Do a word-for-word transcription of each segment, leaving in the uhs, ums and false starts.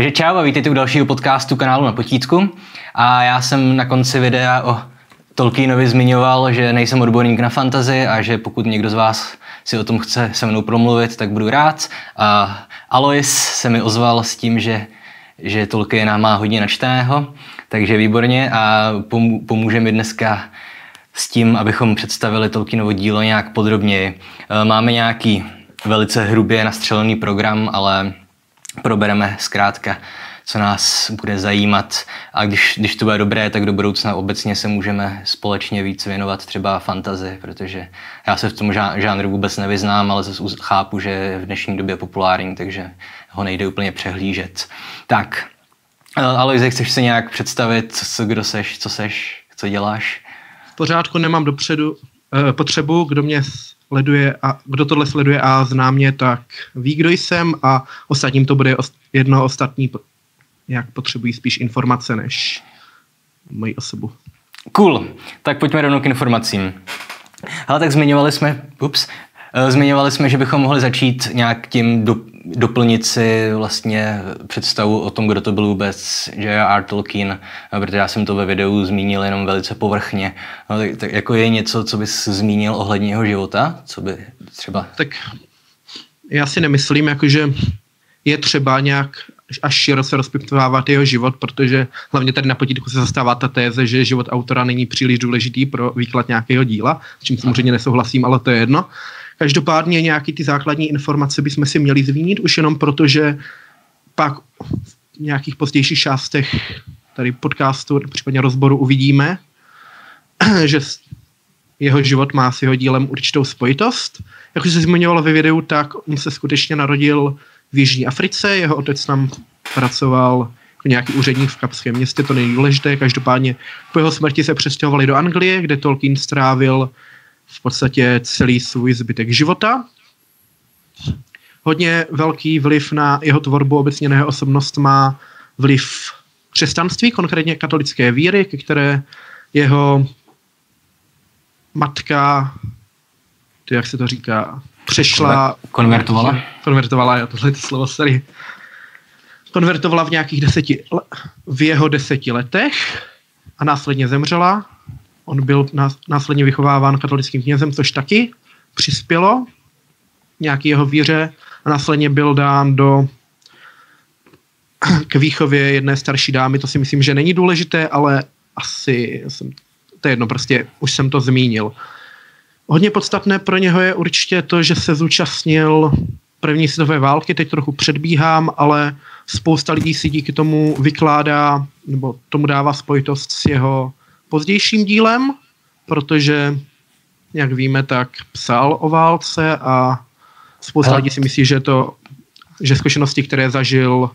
Takže čau a vítejte u dalšího podcastu kanálu Na potítku. A já jsem na konci videa o Tolkienovi zmiňoval, že nejsem odborník na fantasy a že pokud někdo z vás si o tom chce se mnou promluvit, tak budu rád. A Alois se mi ozval s tím, že, že Tolkiena má hodně načteného, takže výborně a pomůže mi dneska s tím, abychom představili Tolkienovo dílo nějak podrobněji. Máme nějaký velice hrubě nastřelený program, ale probereme zkrátka, co nás bude zajímat. A když, když to bude dobré, tak do budoucna obecně se můžeme společně víc věnovat třeba fantasy, protože já se v tom žánru vůbec nevyznám, ale zase chápu, že je v dnešní době populární, takže ho nejde úplně přehlížet. Tak, Alois, chceš se nějak představit, co, kdo seš, co seš, co děláš? V pořádku, nemám dopředu eh, potřebu, kdo mě sleduje a kdo tohle sleduje a zná mě, tak ví, kdo jsem a ostatním to bude jedno, ostatní jak potřebují spíš informace než moji osobu. Cool, tak pojďme rovnou k informacím. Ale tak zmiňovali jsme, ups, zmiňovali jsme, že bychom mohli začít nějak tím do, doplnit si vlastně představu o tom, kdo to byl vůbec J R R. Tolkien, protože já jsem to ve videu zmínil jenom velice povrchně. No, tak, tak jako je něco, co bys zmínil ohledně jeho života? Co by třeba... Tak já si nemyslím, jakože je třeba nějak až široce rozpitvávat jeho život, protože hlavně tady na potítku se zastává ta téze, že život autora není příliš důležitý pro výklad nějakého díla, s čím samozřejmě nesouhlasím, ale to je jedno. Každopádně nějaký ty základní informace bychom si měli zmínit, už jenom proto, že pak v nějakých pozdějších částech tady podcastu, případně rozboru uvidíme, že jeho život má s jeho dílem určitou spojitost. Jak už se zmiňovalo ve videu, tak on se skutečně narodil v Jižní Africe, jeho otec tam pracoval jako nějaký úředník v kapském městě, to není důležité, každopádně po jeho smrti se přestěhovali do Anglie, kde Tolkien strávil v podstatě celý svůj zbytek života. Hodně velký vliv na jeho tvorbu, obecně na jeho osobnost má vliv křesťanství, konkrétně katolické víry, ke které jeho matka, to jak se to říká, přešla... Konvertovala? Konvertovala, já tohle slovo, sorry. Konvertovala v nějakých deseti, v jeho deseti letech a následně zemřela. On byl následně vychováván katolickým knězem, což taky přispělo nějaký jeho víře a následně byl dán do k výchově jedné starší dámy. To si myslím, že není důležité, ale asi jsem, to je jedno, prostě už jsem to zmínil. Hodně podstatné pro něho je určitě to, že se zúčastnil první světové války, teď trochu předbíhám, ale spousta lidí si díky tomu vykládá, nebo tomu dává spojitost s jeho pozdějším dílem, protože, jak víme, tak psal o válce a spousta lidí si myslí, že to, že zkušenosti, které zažil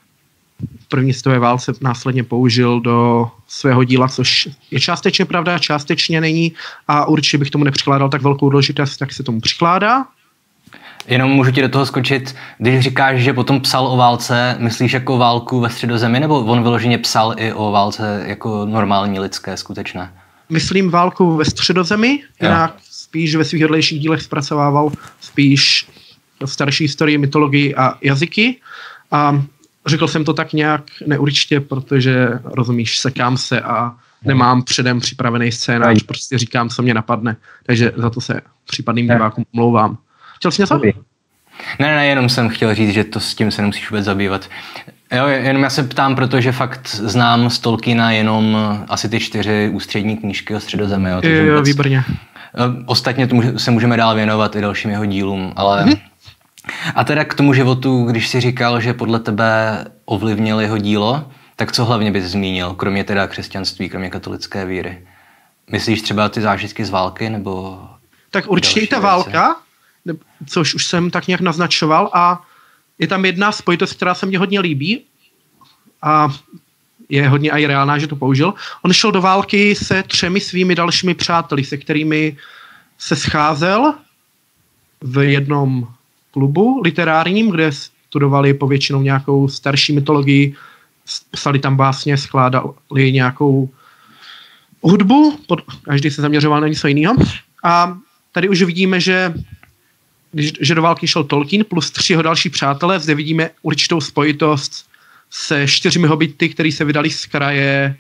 v první světové válce, následně použil do svého díla, což je částečně pravda, částečně není a určitě bych tomu nepřikládal tak velkou důležitost, tak se tomu přikládá. Jenom můžu ti do toho skočit, když říkáš, že potom psal o válce, myslíš jako válku ve Středozemi, nebo on vyloženě psal i o válce jako normální lidské, skutečné? Myslím válku ve Středozemi, jinak spíš ve svých odlejších dílech zpracovával spíš starší historii, mytologii a jazyky. A řekl jsem to tak nějak neurčitě, protože rozumíš, sekám se a nemám předem připravený scénář, prostě říkám, co mě napadne, takže za to se případným divákům omlouvám. Chtěl jsi něco? Ne, ne, jenom jsem chtěl říct, že to s tím se nemusíš vůbec zabývat. Jo, jenom já se ptám, protože fakt znám z Tolkiena jenom asi ty čtyři ústřední knížky o Středozemi. Jo, jo, vůbec, výborně. Ostatně tomu se můžeme dál věnovat i dalším jeho dílům, ale... Mhm. A teda k tomu životu, když jsi říkal, že podle tebe ovlivnil jeho dílo, tak co hlavně bys zmínil, kromě teda křesťanství, kromě katolické víry? Myslíš třeba ty zážitky z války, nebo... Tak určitě i ta válka, což už jsem tak nějak naznačoval a je tam jedna spojitost, která se mně hodně líbí a je hodně i reálná, že to použil. On šel do války se třemi svými dalšími přáteli, se kterými se scházel v jednom klubu literárním, kde studovali povětšinou nějakou starší mytologii, psali tam básně, skládali nějakou hudbu, každý se zaměřoval na něco jiného. A tady už vidíme, že když, že do války šel Tolkien plus tři jeho další přátelé, zde vidíme určitou spojitost se čtyřmi hobity, který se vydali z kraje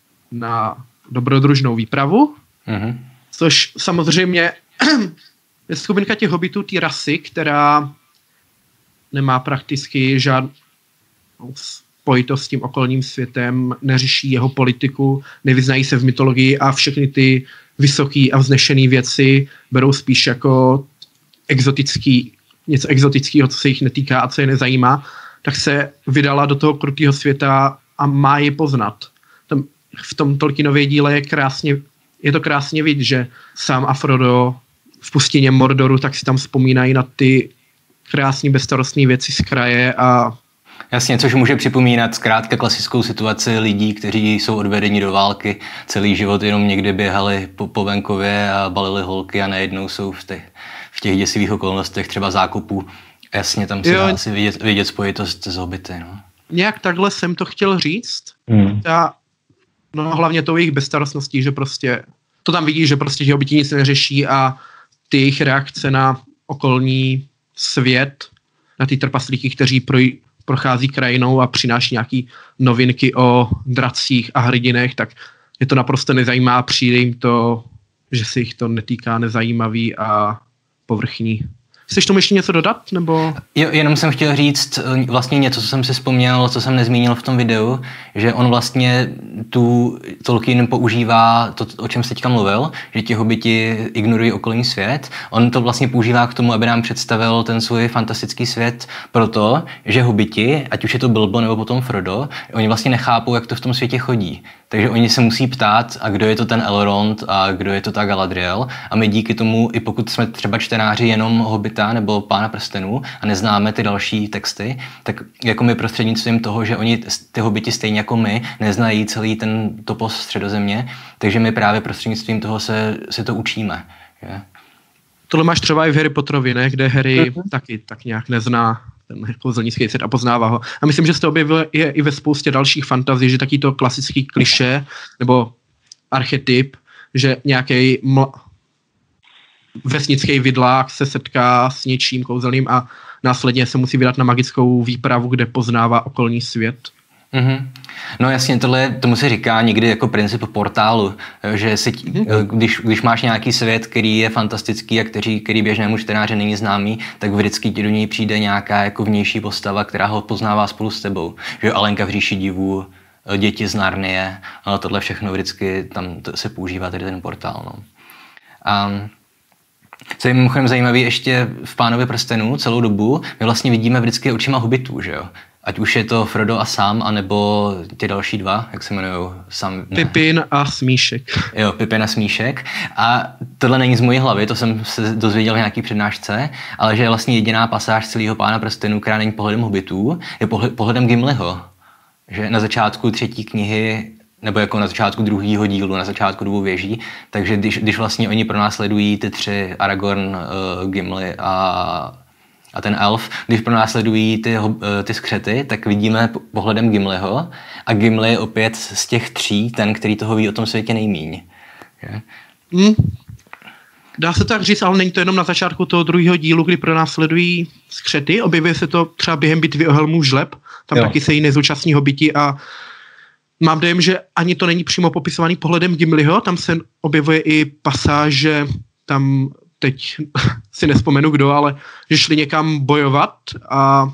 na dobrodružnou výpravu, mm-hmm. což samozřejmě je skupinka těch hobitů, té rasy, která nemá prakticky žádnou spojitost s tím okolním světem, neřeší jeho politiku, nevyznají se v mytologii a všechny ty vysoký a vznešený věci berou spíš jako exotický, něco exotického, co se jich netýká a co je nezajímá, tak se vydala do toho krutého světa a má je poznat. Tam, v tom Tolkienově díle je krásně, je to krásně vidět, že sám a Frodo v pustině Mordoru, tak si tam vzpomínají na ty krásný bezstarostné věci z kraje a jasně, což může připomínat zkrátka klasickou situaci lidí, kteří jsou odvedeni do války, celý život jenom někde běhali po, po venkově a balili holky a najednou jsou v těch, v těch děsivých okolnostech třeba zákopů. Jasně, tam se dá asi vidět, vidět spojitost s hobity. No. Nějak takhle jsem to chtěl říct. Hmm. A, no hlavně tou jejich bezstarostností, že prostě to tam vidíš, že prostě ti hobiti nic neřeší a ty jejich reakce na okolní svět, na ty trpaslíky, kteří proj- prochází krajinou a přináší nějaký novinky o dracích a hrdinech, tak je to naprosto nezajímá, přijde jim to, že se jich to netýká, nezajímavý a povrchní. Chceš tomu ještě něco dodat? Nebo? Jo, jenom jsem chtěl říct vlastně něco, co jsem si vzpomněl, co jsem nezmínil v tom videu, že on vlastně tu Tolkien používá to, o čem jsi teďka mluvil, že ti hobiti ignorují okolní svět. On to vlastně používá k tomu, aby nám představil ten svůj fantastický svět proto, že hobiti, ať už je to Bilbo nebo potom Frodo, oni vlastně nechápou, jak to v tom světě chodí. Takže oni se musí ptát, a kdo je to ten Elrond a kdo je to ta Galadriel. A my díky tomu, i pokud jsme třeba čtenáři jenom Hobita nebo Pána prstenů a neznáme ty další texty, tak jako my prostřednictvím toho, že oni ty hobiti stejně jako my neznají celý ten topos Středozemě, takže my právě prostřednictvím toho se, se to učíme. Je? Tohle máš třeba i v Harry Potterovi, ne? Kde Harry mm-hmm. taky tak nějak nezná ten kouzelnický svět a poznává ho. A myslím, že se to objevilo je i ve spoustě dalších fantazí, že taky to klasický klišé nebo archetyp, že nějaký ml- vesnický vidlák se setká s něčím kouzelným a následně se musí vydat na magickou výpravu, kde poznává okolní svět. Mm-hmm. No jasně, tohle tomu se říká někdy jako princip portálu, že si, mm-hmm. když, když máš nějaký svět, který je fantastický a který, který běžnému čtenáři není známý, tak vždycky ti do něj přijde nějaká jako vnější postava, která ho poznává spolu s tebou. Že Alenka v říši divů, děti z Narnie, ale tohle všechno vždycky tam se používá tady ten portál. No. A co je mimochodem zajímavé ještě v Pánovi prstenů celou dobu, my vlastně vidíme vždycky očima hobitů, že jo? Ať už je to Frodo a Sam, anebo ty další dva, jak se jmenujou? Sam, Pippin a Smíšek. Jo, Pippin a Smíšek. A tohle není z mojí hlavy, to jsem se dozvěděl v nějaký přednášce, ale že je vlastně jediná pasáž celého Pána prstenů, která není pohledem hobitů, je pohledem Gimliho. Že na začátku třetí knihy, nebo jako na začátku druhého dílu, na začátku dvou věží, takže když, když vlastně oni pronásledují ty tři, Aragorn, uh, Gimli a, a ten elf, když pronásledují ty, ty skřety, tak vidíme pohledem Gimliho a Gimli je opět z těch tří ten, který toho ví o tom světě nejmíň. Hmm. Dá se tak říct, ale není to jenom na začátku toho druhého dílu, kdy pronásledují skřety, objevuje se to třeba během bitvy o Helmův žleb, tam jo. Taky se jí nezúčastní hobiti a mám dojem, že ani to není přímo popisovaný pohledem Gimliho, tam se objevuje i pasáž, že tam teď si nespomenu kdo, ale že šli někam bojovat a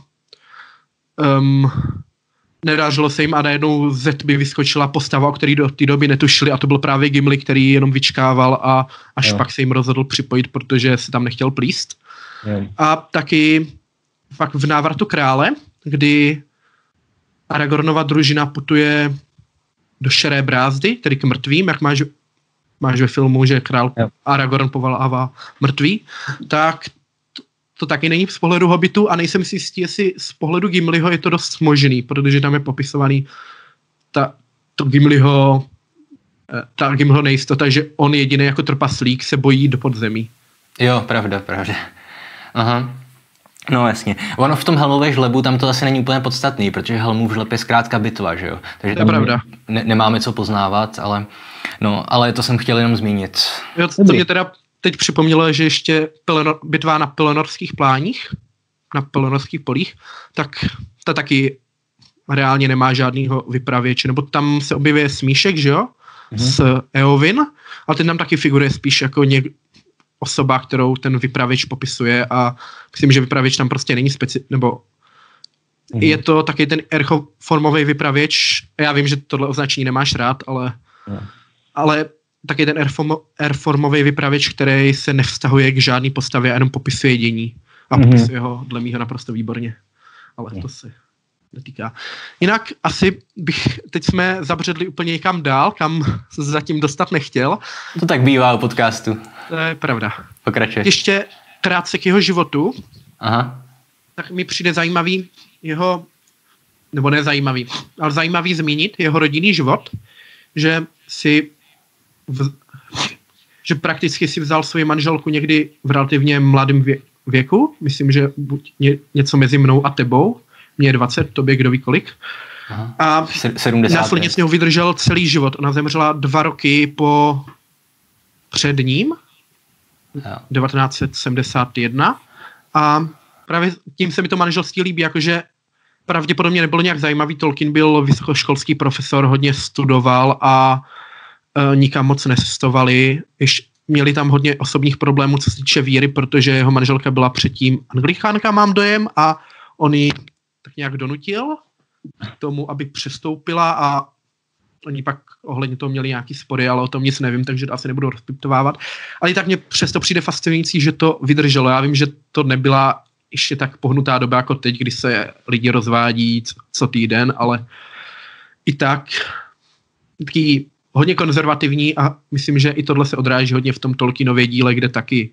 um, nedářilo se jim a najednou ze tmy vyskočila postava, o který do té doby netušili a to byl právě Gimli, který jenom vyčkával a až jo. Pak se jim rozhodl připojit, protože se tam nechtěl plíst. Jo. A taky fakt v Návratu krále, kdy Aragornova družina putuje do Šeré brázdy, tedy k mrtvým, jak máš, máš ve filmu, že král jo. Aragorn povolává mrtvý, tak to, to taky není z pohledu hobitu a nejsem si jistý, jestli z pohledu Gimliho je to dost možný, protože tam je popisovaný ta, to Gimliho, ta Gimliho nejistota, že on jediný jako trpaslík se bojí do podzemí. Jo, pravda, pravda. Aha. No jasně. Ono v tom Helmově žlebu tam to asi není úplně podstatný, protože Helmův žleb je zkrátka bitva, že jo? Takže tam pravda. Ne, nemáme co poznávat, ale, no, ale to jsem chtěl jenom zmínit. Jo, to mě teda teď připomnělo, že ještě Pelennor, bitva na Pelennорských pláních, na Pelennорských polích, tak ta taky reálně nemá žádnýho vypravěče, nebo tam se objevuje Smíšek, že jo, mm-hmm. s Eowyn, ale ten tam taky figuruje spíš jako něk- osoba, kterou ten vypravěč popisuje a myslím, že vypravěč tam prostě není speci... nebo mm-hmm. je to taky ten erchoformový vypravěč, já vím, že tohle označení nemáš rád, ale, mm. ale taky ten erformový vypravěč, který se nevztahuje k žádný postavě a jenom popisuje dění a mm-hmm. popisuje ho dle mýho naprosto výborně, ale mm. to se netýká. Jinak asi bych, teď jsme zabředli úplně někam dál, kam se zatím dostat nechtěl. To tak bývá u podcastu. To je pravda. Pokračuj. Ještě krátce k jeho životu. Aha. Tak mi přijde zajímavý jeho, nebo ne zajímavý, ale zajímavý zmínit jeho rodinný život, že si v, že prakticky si vzal svou manželku někdy v relativně mladém vě, věku. Myslím, že buď ně, něco mezi mnou a tebou. Mně je dvacet, tobě kdo ví kolik. Aha. A sedmdesát následně s něho vydržel celý život. Ona zemřela dva roky po před ním, jo. devatenáct set sedmdesát jedna. A právě tím se mi to manželství líbí, jakože pravděpodobně nebylo nějak zajímavý. Tolkien byl vysokoškolský profesor, hodně studoval a e, nikam moc necestovali. Ještě měli tam hodně osobních problémů, co se týče víry, protože jeho manželka byla předtím anglikánka, mám dojem, a on ji tak nějak donutil k tomu, aby přestoupila, a oni pak ohledně toho měli nějaký spory, ale o tom nic nevím, takže to asi nebudu rozpitovávat. Ale i tak mě přesto přijde fascinující, že to vydrželo. Já vím, že to nebyla ještě tak pohnutá doba jako teď, kdy se lidi rozvádí co týden, ale i tak taky hodně konzervativní, a myslím, že i tohle se odráží hodně v tom Tolkienově díle, kde taky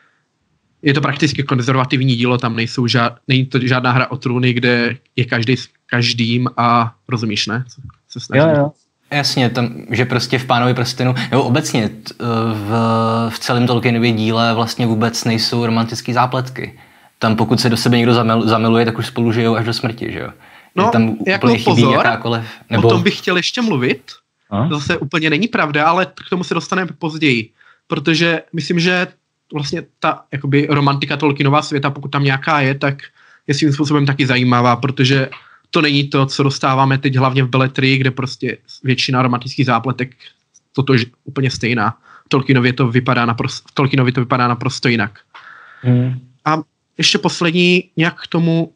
je to prakticky konzervativní dílo, tam nejsou žád, není to žádná hra o trůny, kde je každý s každým, a rozumíš, ne? Co se jo, jo. Jasně, tam, že prostě v Pánovi prstenu, nebo obecně t, v, v celém Tolkienově díle vlastně vůbec nejsou romantické zápletky. Tam pokud se do sebe někdo zamil, zamiluje, tak už spolu žijou až do smrti, že jo? No, tam jako pozor, jakákoliv, nebo... o tom bych chtěl ještě mluvit. A? To zase úplně není pravda, ale k tomu se dostaneme později. Protože myslím, že vlastně ta jakoby romantika Tolkienová světa, pokud tam nějaká je, tak je svým způsobem taky zajímavá, protože to není to, co dostáváme teď hlavně v beletrii, kde prostě většina romantických zápletek totož úplně stejná. V Tolkienově to vypadá naprosto, v Tolkienově to vypadá naprosto jinak. Hmm. A ještě poslední nějak k tomu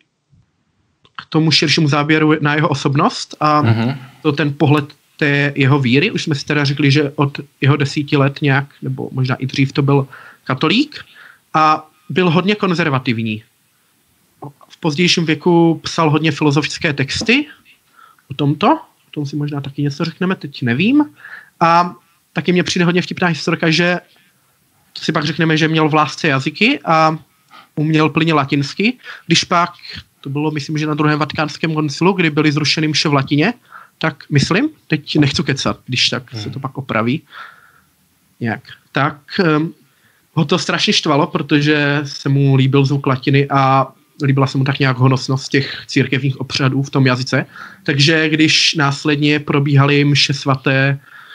k tomu širšímu záběru na jeho osobnost a mm-hmm. to ten pohled té jeho víry. Už jsme si teda řekli, že od jeho desíti let nějak, nebo možná i dřív to byl katolík a byl hodně konzervativní. V pozdějším věku psal hodně filozofické texty o tomto, o tom si možná taky něco řekneme, teď nevím. A taky mě přijde hodně vtipná historka, že to si pak řekneme, že měl v lásce jazyky a uměl plně latinsky, když pak, to bylo myslím, že na druhém vatikánském koncilu, kdy byly zrušeny mše v latině, tak myslím, teď nechci kecat, když tak se to pak opraví nějak, tak um, ho to strašně štvalo, protože se mu líbil zvuk latiny a líbila se mu tak nějak honosnost těch církevních obřadů v tom jazyce, takže když následně probíhaly mše svaté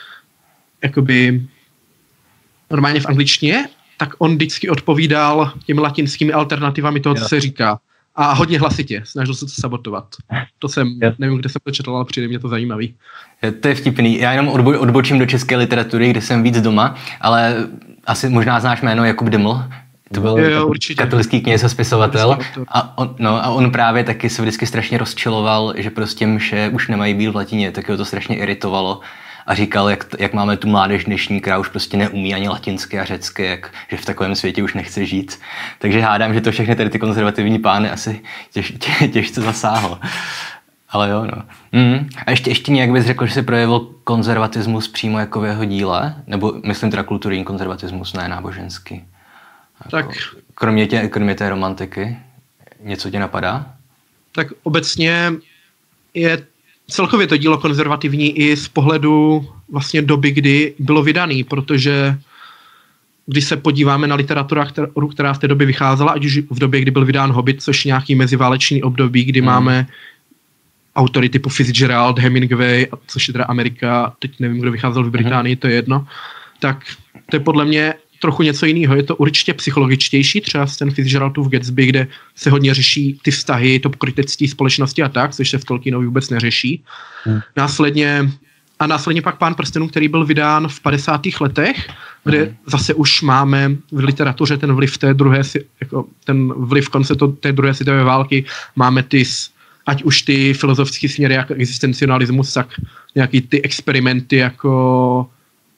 jakoby normálně v angličtině, tak on vždycky odpovídal těmi latinskými alternativami toho, co se říká. A hodně hlasitě, snažil se to sabotovat. To jsem, nevím, kde jsem to četl, ale přijde mě to zajímavý. To je vtipný. Já jenom odbo- odbočím do české literatury, kde jsem víc doma, ale asi možná znáš jméno Jakub Dyml. To byl jo, jo, katolický kněz a spisovatel. A on, no, a on právě taky se vždycky strašně rozčiloval, že prostě mše už nemají být v latině, tak ho to strašně iritovalo. A říkal, jak, jak máme tu mládež dnešní, která už prostě neumí ani latinsky a řecky, jak, že v takovém světě už nechce žít. Takže hádám, že to všechny tady ty konzervativní pány asi těž, tě, těžce zasáhlo. Ale jo, no. Mm. A ještě, ještě nějak bys řekl, že se projevil konzervatismus přímo jako v jeho díle? Nebo myslím teda kulturní konzervatismus, ne náboženský. Tak, jako, kromě, tě, kromě té romantiky, něco tě napadá? Tak obecně je celkově to dílo konzervativní i z pohledu vlastně doby, kdy bylo vydaný, protože když se podíváme na literaturu, která v té době vycházela, ať už v době, kdy byl vydán Hobbit, což nějaký meziválečný období, kdy hmm. máme autory typu Fitzgerald, Hemingway, což je teda Amerika, teď nevím, kdo vycházel v Británii, hmm. to je jedno, tak to je podle mě trochu něco jiného. Je to určitě psychologičtější, třeba ten Fitzgeraldův Gatsby, kde se hodně řeší ty vztahy, to pokrytectví společnosti a tak, což se v Tolkienovi vůbec neřeší. Hmm. Následně a následně pak Pán prstenů, který byl vydán v padesátých letech, kde hmm. zase už máme v literatuře ten vliv té druhé, jako ten vliv konce to, té druhé světové války, máme ty, ať už ty filozofické směry jako existencionalismus, tak nějaký ty experimenty jako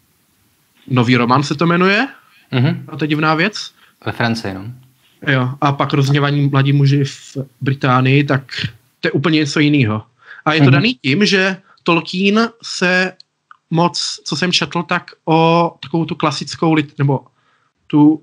Nový román se to jmenuje. Mm-hmm. A to je divná věc. Ve Francii, no. Jo, a pak Rozhněvaní mladí muži v Británii, tak to je úplně něco jiného. A je to mm-hmm. daný tím, že Tolkien se moc, co jsem četl, tak o takovou tu klasickou, lit, nebo tu,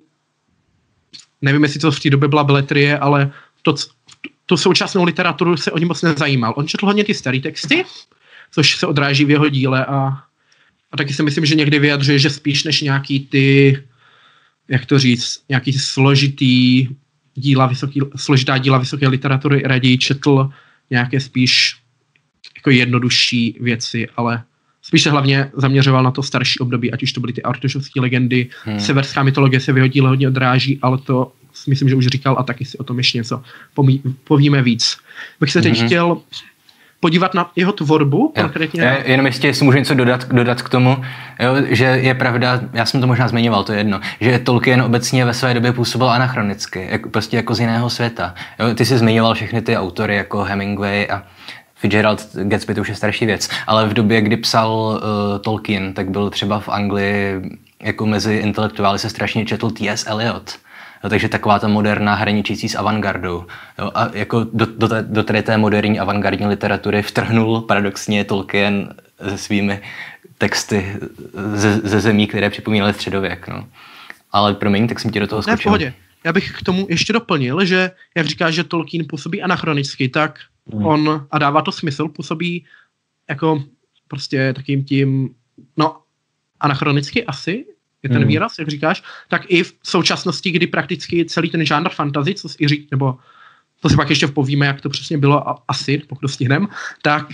nevím, jestli to v té době byla beletrie, ale to, tu současnou literaturu se o ní moc nezajímal. On četl hodně ty staré texty, což se odráží v jeho díle a A taky si myslím, že někdy vyjadřuje, že spíš než nějaký ty, jak to říct, nějaký složitý díla, vysoký, složitá díla vysoké literatury raději četl nějaké spíš jako jednodušší věci, ale spíš se hlavně zaměřoval na to starší období, ať už to byly ty artušovské legendy, hmm. severská mytologie se v jeho díle hodně odráží, ale to myslím, že už říkal a taky si o tom ještě něco pomí, povíme víc. Bych se teď hmm. chtěl podívat na jeho tvorbu. Konkrétně. Já, jenom ještě, jestli můžu něco dodat, dodat k tomu, jo, že je pravda, já jsem to možná zmiňoval, to je jedno, že Tolkien obecně ve své době působil anachronicky, jak, prostě jako z jiného světa. Jo, ty jsi zmiňoval všechny ty autory, jako Hemingway a Fitzgerald Gatsby, to už je starší věc, ale v době, kdy psal uh, Tolkien, tak byl třeba v Anglii, jako mezi intelektuály se strašně četl T S Eliot. No, takže taková ta moderná hraničící s avantgardou. Jo, a jako do, do, té, do té, té moderní avantgardní literatury vtrhnul paradoxně Tolkien se svými texty ze, ze zemí, které připomínaly středověk. No. Ale promiň, tak jsem ti do toho skočil. Ne, v pohodě. Já bych k tomu ještě doplnil, že jak říkáš, že Tolkien působí anachronicky, tak hmm. on, a dává to smysl, působí jako prostě takým tím, no anachronicky asi, je ten hmm. výraz, jak říkáš, tak i v současnosti, kdy prakticky celý ten žánr fantasy, co si říct, nebo to si pak ještě povíme, jak to přesně bylo a, asi, pokud to stihneme, tak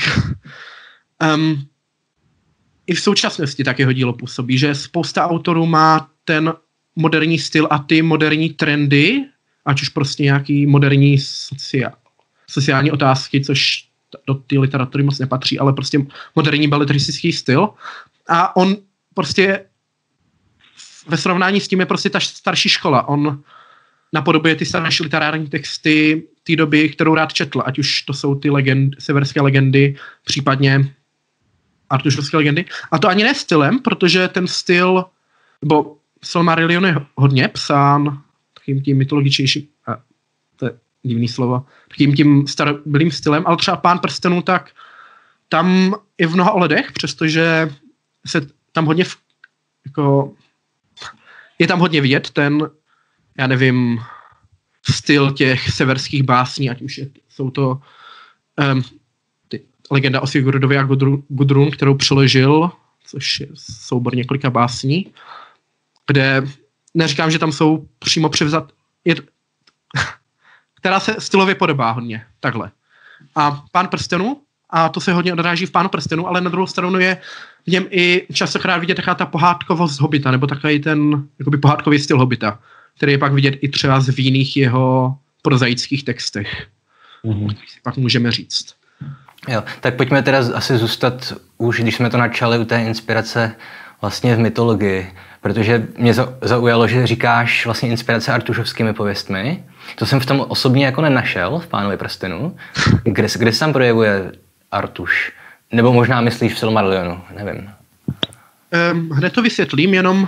um, i v současnosti tak jeho dílo působí, že spousta autorů má ten moderní styl a ty moderní trendy, ať už prostě nějaký moderní sociál, sociální otázky, což do té literatury moc nepatří, ale prostě moderní beletristický styl. A on prostě ve srovnání s tím je prostě ta starší škola. On napodobuje ty starší literární texty té doby, kterou rád četl, ať už to jsou ty legend, severské legendy, případně artušovské legendy. A to ani ne stylem, protože ten styl, nebo Silmarillion je hodně psán takým tím mytologičnějším, to je divný slovo, takým tím starobylým stylem, ale třeba Pán prstenů, tak tam je v mnoha ohledech, přestože se tam hodně v, jako je tam hodně vidět ten, já nevím, styl těch severských básní, ať už je, jsou to um, ty, legenda o Sigurdovi a Gudrun, Gudrun, kterou přeložil, což je soubor několika básní, kde neříkám, že tam jsou přímo převzat, je, která se stylově podobá hodně, takhle. A Pán prstenů, a to se hodně odráží v Pánu prstenů, ale na druhou stranu je v něm i častokrát vidět taková ta pohádkovost Hobita, nebo takový ten jakoby pohádkový styl Hobita, který je pak vidět i třeba v jiných jeho prozaických textech. Mm-hmm. Který si pak můžeme říct. Jo, tak pojďme teda asi zůstat, už když jsme to načali, u té inspirace vlastně v mytologii, protože mě zaujalo, že říkáš vlastně inspirace artušovskými pověstmi. To jsem v tom osobně jako nenašel, v Pánovi prstenů. Kde, kde se tam projevuje Artuš? Nebo možná myslíš v Silmarillionu, nevím. Um, hned to vysvětlím, jenom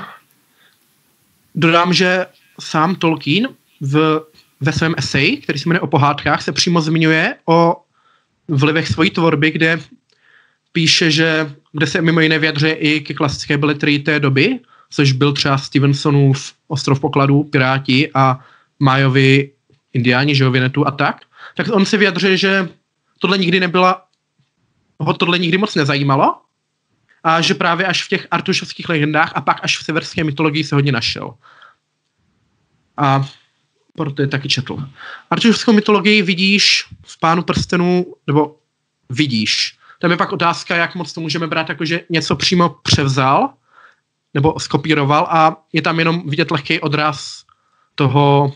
dodám, že sám Tolkien v, ve svém eseji, který se jmenuje O pohádkách, se přímo zmiňuje o vlivech svojí tvorby, kde píše, že kde se mimo jiné vyjadřuje i ke klasické beletrii té doby, což byl třeba Stevensonův Ostrov pokladů, Piráti a Majovi Indiáni, že jo, Vinetu a tak. Tak on se vyjadřuje, že tohle nikdy nebyla ho tohle nikdy moc nezajímalo a že právě až v těch artušovských legendách a pak až v severské mytologii se hodně našel. A proto je taky četl. Artušovskou mytologii vidíš v Pánu prstenů, nebo vidíš. Tam je pak otázka, jak moc to můžeme brát, jakože něco přímo převzal, nebo skopíroval a je tam jenom vidět lehký odraz toho,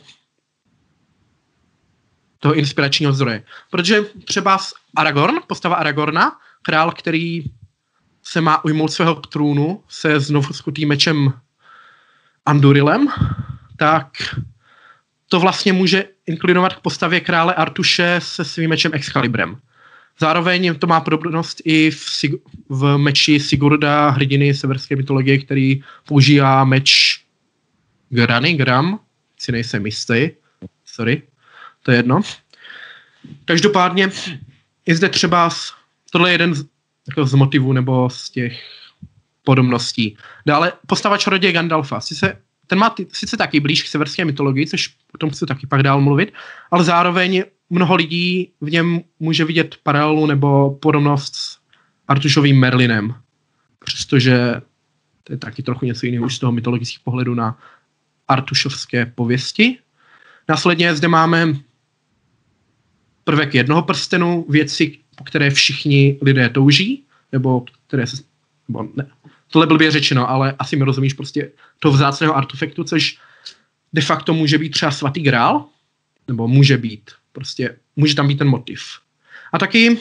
toho inspiračního zdroje. Protože třeba Aragorn, postava Aragorna, král, který se má ujmout svého trůnu se znovu skutým mečem Andurilem, tak to vlastně může inklinovat k postavě krále Artuše se svým mečem Excalibrem. Zároveň to má podobnost i v, Sig- v meči Sigurda, hrdiny severské mytologie, který používá meč Grany, Gram, si nejsem jistý, sorry, to je jedno. Každopádně je zde třeba, tohle je jeden z, jako z motivů nebo z těch podobností. Dále postava čaroděje Gandalfa. Sice, ten má ty, sice taky blíž k severské mytologii, což o tom chci taky pak dál mluvit, ale zároveň mnoho lidí v něm může vidět paralelu nebo podobnost s Artušovým Merlinem. Přestože to je taky trochu něco jiného už z toho mytologického pohledu na artušovské pověsti. Následně zde máme prvek jednoho prstenu, věci, po které všichni lidé touží, nebo které se... Nebo ne, tohle blbě řečeno, ale asi mi rozumíš prostě toho vzácného artefaktu, což de facto může být třeba svatý grál, nebo může být, prostě může tam být ten motiv. A taky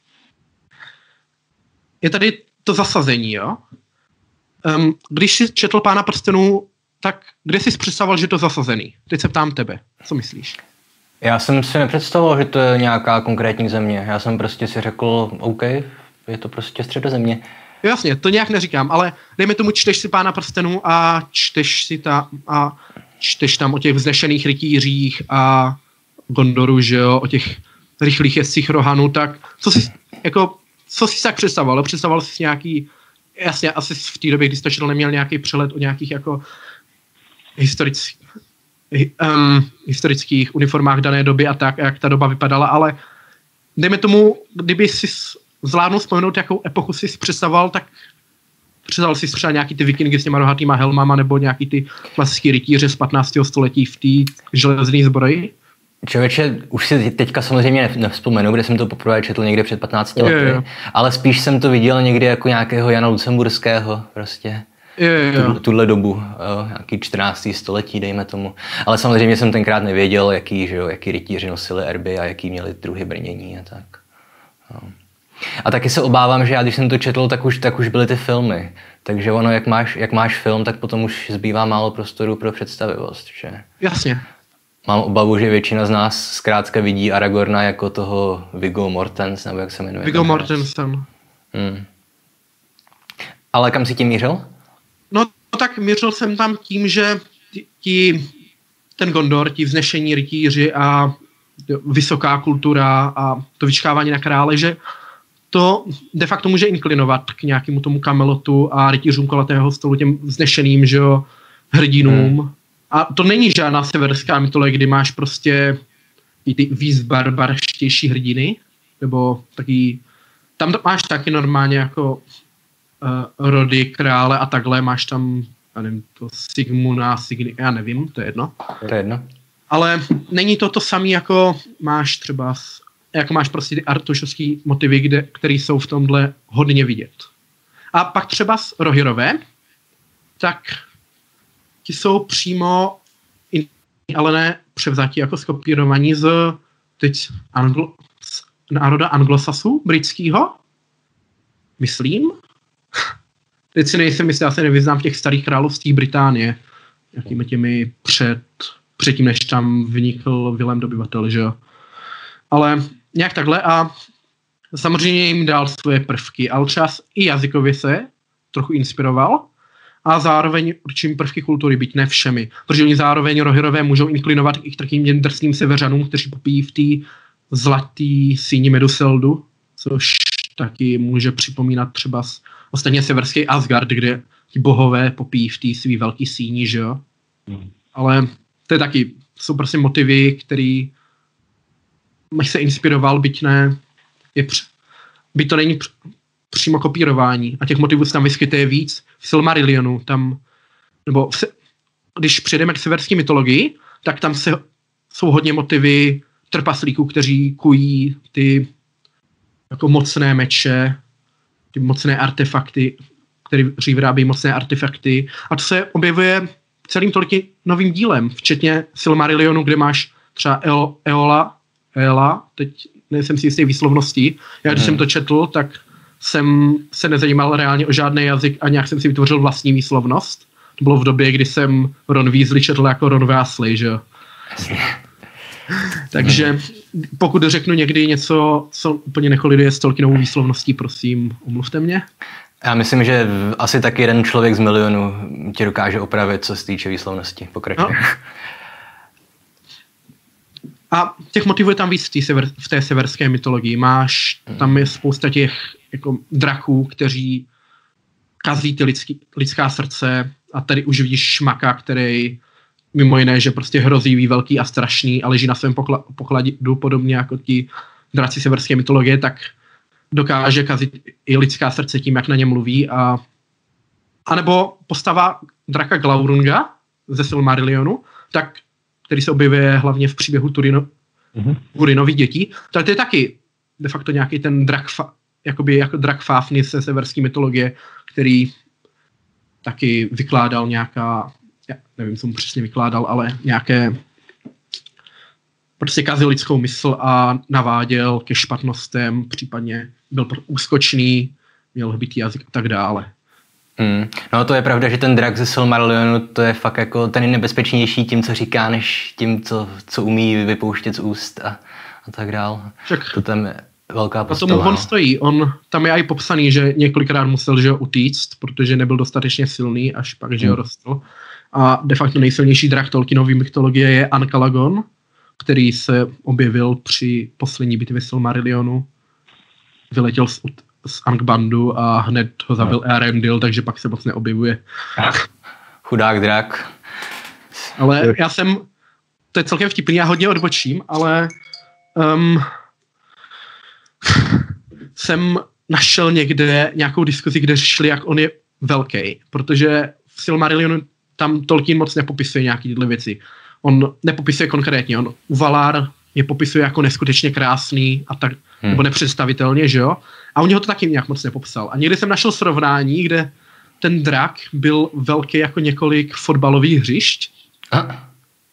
je tady to zasazení, jo. Um, když jsi četl Pána prstenů, tak kde jsi představoval, že to zasazený? Teď se ptám tebe, co myslíš? Já jsem si nepředstavoval, že to je nějaká konkrétní země. Já jsem prostě si řekl, OK, je to prostě Středozemě. Jasně, to nějak neříkám, ale dejme tomu, čteš si Pána prstenů a čteš si ta, a čteš tam o těch vznešených rytířích a Gondoru, že jo, o těch rychlých jezdcích Rohanů, tak co jsi, jako, co jsi tak představoval? Představoval jsi nějaký, jasně, asi v té době, kdy jsi to četl, neměl nějaký přehled o nějakých jako historických, um, historických uniformách dané doby a tak, jak ta doba vypadala, ale dejme tomu, kdyby si zvládnul vzpomenout, jakou epochu jsi představoval, tak představoval jsi třeba nějaký ty vikingy s těma rohatýma helmama nebo nějaký ty klasický rytíře z patnáctého století v té železné zbroji? Člověče, už si teďka samozřejmě nevzpomenu, kde jsem to poprvé četl někde před patnácti lety, je, je. ale spíš jsem to viděl někdy jako nějakého Jana Lucemburského, prostě. Je, je, je. Tuhle dobu, jo, nějaký čtrnáctého století, dejme tomu. Ale samozřejmě jsem tenkrát nevěděl, jaký, že jo, jaký rytíři nosili erby a jaký měli druhy brnění a tak. Jo. A taky se obávám, že já, když jsem to četl, tak už, tak už byly ty filmy. Takže ono, jak máš, jak máš film, tak potom už zbývá málo prostoru pro představivost. Že? Jasně. Mám obavu, že většina z nás zkrátka vidí Aragorna jako toho Viggo Mortensen, nebo jak se jmenuje. Viggo Mortensen. Hmm. Ale kam jsi tím mířil? No tak mířil jsem tam tím, že ti, ten Gondor, ti vznešení rytíři a vysoká kultura a to vyčkávání na krále, že to de facto může inklinovat k nějakému tomu Camelotu a rytířům kolatého stolu, těm vznešeným, že jo, hrdinům. Hmm. A to není žádná severská mytologie, kdy máš prostě i ty víc barbarštější hrdiny, nebo taky, tam máš taky normálně jako uh, rody, krále a takhle, máš tam, já nevím, to Sigmuna, Signy, já nevím, to je jedno. To je jedno. Ale není to to samé, jako máš třeba, jako máš prostě ty artušovský motivy, kde, které jsou v tomhle hodně vidět. A pak třeba z Rohirové, tak ti jsou přímo, ale ne převzatí, jako skopírovaní z teď anglo, z národa anglosasů, britského, myslím. Teď si nejsem jistý, já se nevyznám v těch starých království Británie, jakými těmi před, předtím, než tam vnikl Vilém dobyvatel, že jo. Ale nějak takhle a samozřejmě jim dal svoje prvky, ale třeba i jazykově se trochu inspiroval a zároveň určitými prvky kultury, byť ne všemi, protože oni zároveň Rohirové můžou inklinovat i k takým drsným severanům, kteří popíjí v té zlatý síni Meduseldu, což taky může připomínat třeba ostatně severský Asgard, kde ti bohové popíjí v té svý velký síni, že jo. Hmm. Ale to je taky, jsou prostě motivy, který bych se inspiroval, byť ne, je př, byť to není př, přímo kopírování a těch motivů se tam vyskytuje víc. V Silmarillionu tam, nebo v, když přejdeme k severské mytologii, tak tam se, jsou hodně motivy trpaslíků, kteří kují ty jako mocné meče, ty mocné artefakty, kteří vyrábí mocné artefakty. A to se objevuje celým Tolkienovým dílem, včetně Silmarillionu, kde máš třeba Eol, Eola, Eola, teď nejsem si jistý výslovností. Já když hmm. jsem to četl, tak jsem se nezajímal reálně o žádný jazyk a nějak jsem si vytvořil vlastní výslovnost. To bylo v době, kdy jsem Ron Weasley četl jako Ron Weasley, že jo. Takže pokud řeknu někdy něco, co úplně nekoliduje s Tolkienovou výslovností, prosím, omluvte mě. Já myslím, že asi tak jeden člověk z milionu ti dokáže opravit, co se týče výslovnosti. Pokračuj. No. A těch motivů je tam víc v té severské mytologii. Máš, tam je spousta těch jako draků, kteří kazí ty lidský, lidská srdce a tady už vidíš šmaka, který mimo jiné, že prostě hrozivý, velký a strašný a leží na svém pokla, pokladu podobně jako ti draci severské mytologie, tak dokáže kazit i lidská srdce tím, jak na ně mluví. A, a nebo postava draka Glaurunga ze Silmarillionu, tak, který se objevuje hlavně v příběhu Turino, mm-hmm. Turinových dětí, tak to je taky de facto nějaký ten drak, jakoby jako drak Fafnir ze severské mytologie, který taky vykládal nějaká, já nevím, co mu přesně vykládal, ale nějaké prostě kazil lidskou mysl a naváděl ke špatnostem, případně byl úskočný, měl hbitý jazyk a tak dále. Hmm. No to je pravda, že ten drak ze Silmarillionu, to je fakt jako ten nebezpečnější tím, co říká, než tím, co, co umí vypouštět z úst a, a tak dál. Však to tam je velká postava. A tomu on stojí. On, tam je i popsaný, že několikrát musel že ho utíct, protože nebyl dostatečně silný, až pak, že ho hmm. rostl. A de facto nejsilnější drak Tolkienovy mytologie je Ankalagon, který se objevil při poslední bitvě Silmarillionu. Vyletěl z, z Angbandů a hned ho zabil no. Eärendil, takže pak se moc neobjevuje. Chudák drak. Ale já jsem, to je celkem vtipný, já hodně odbočím, ale um, jsem našel někde nějakou diskuzi, kde řešili, jak on je velký, protože v Silmarillionu tam Tolkien moc nepopisuje nějaké tyhle věci. On nepopisuje konkrétně, on u Valar je popisuje jako neskutečně krásný a tak, hmm. nebo nepředstavitelně, že jo? A on ho to taky nějak moc nepopsal. A někde jsem našel srovnání, kde ten drak byl velký jako několik fotbalových hřišť. A,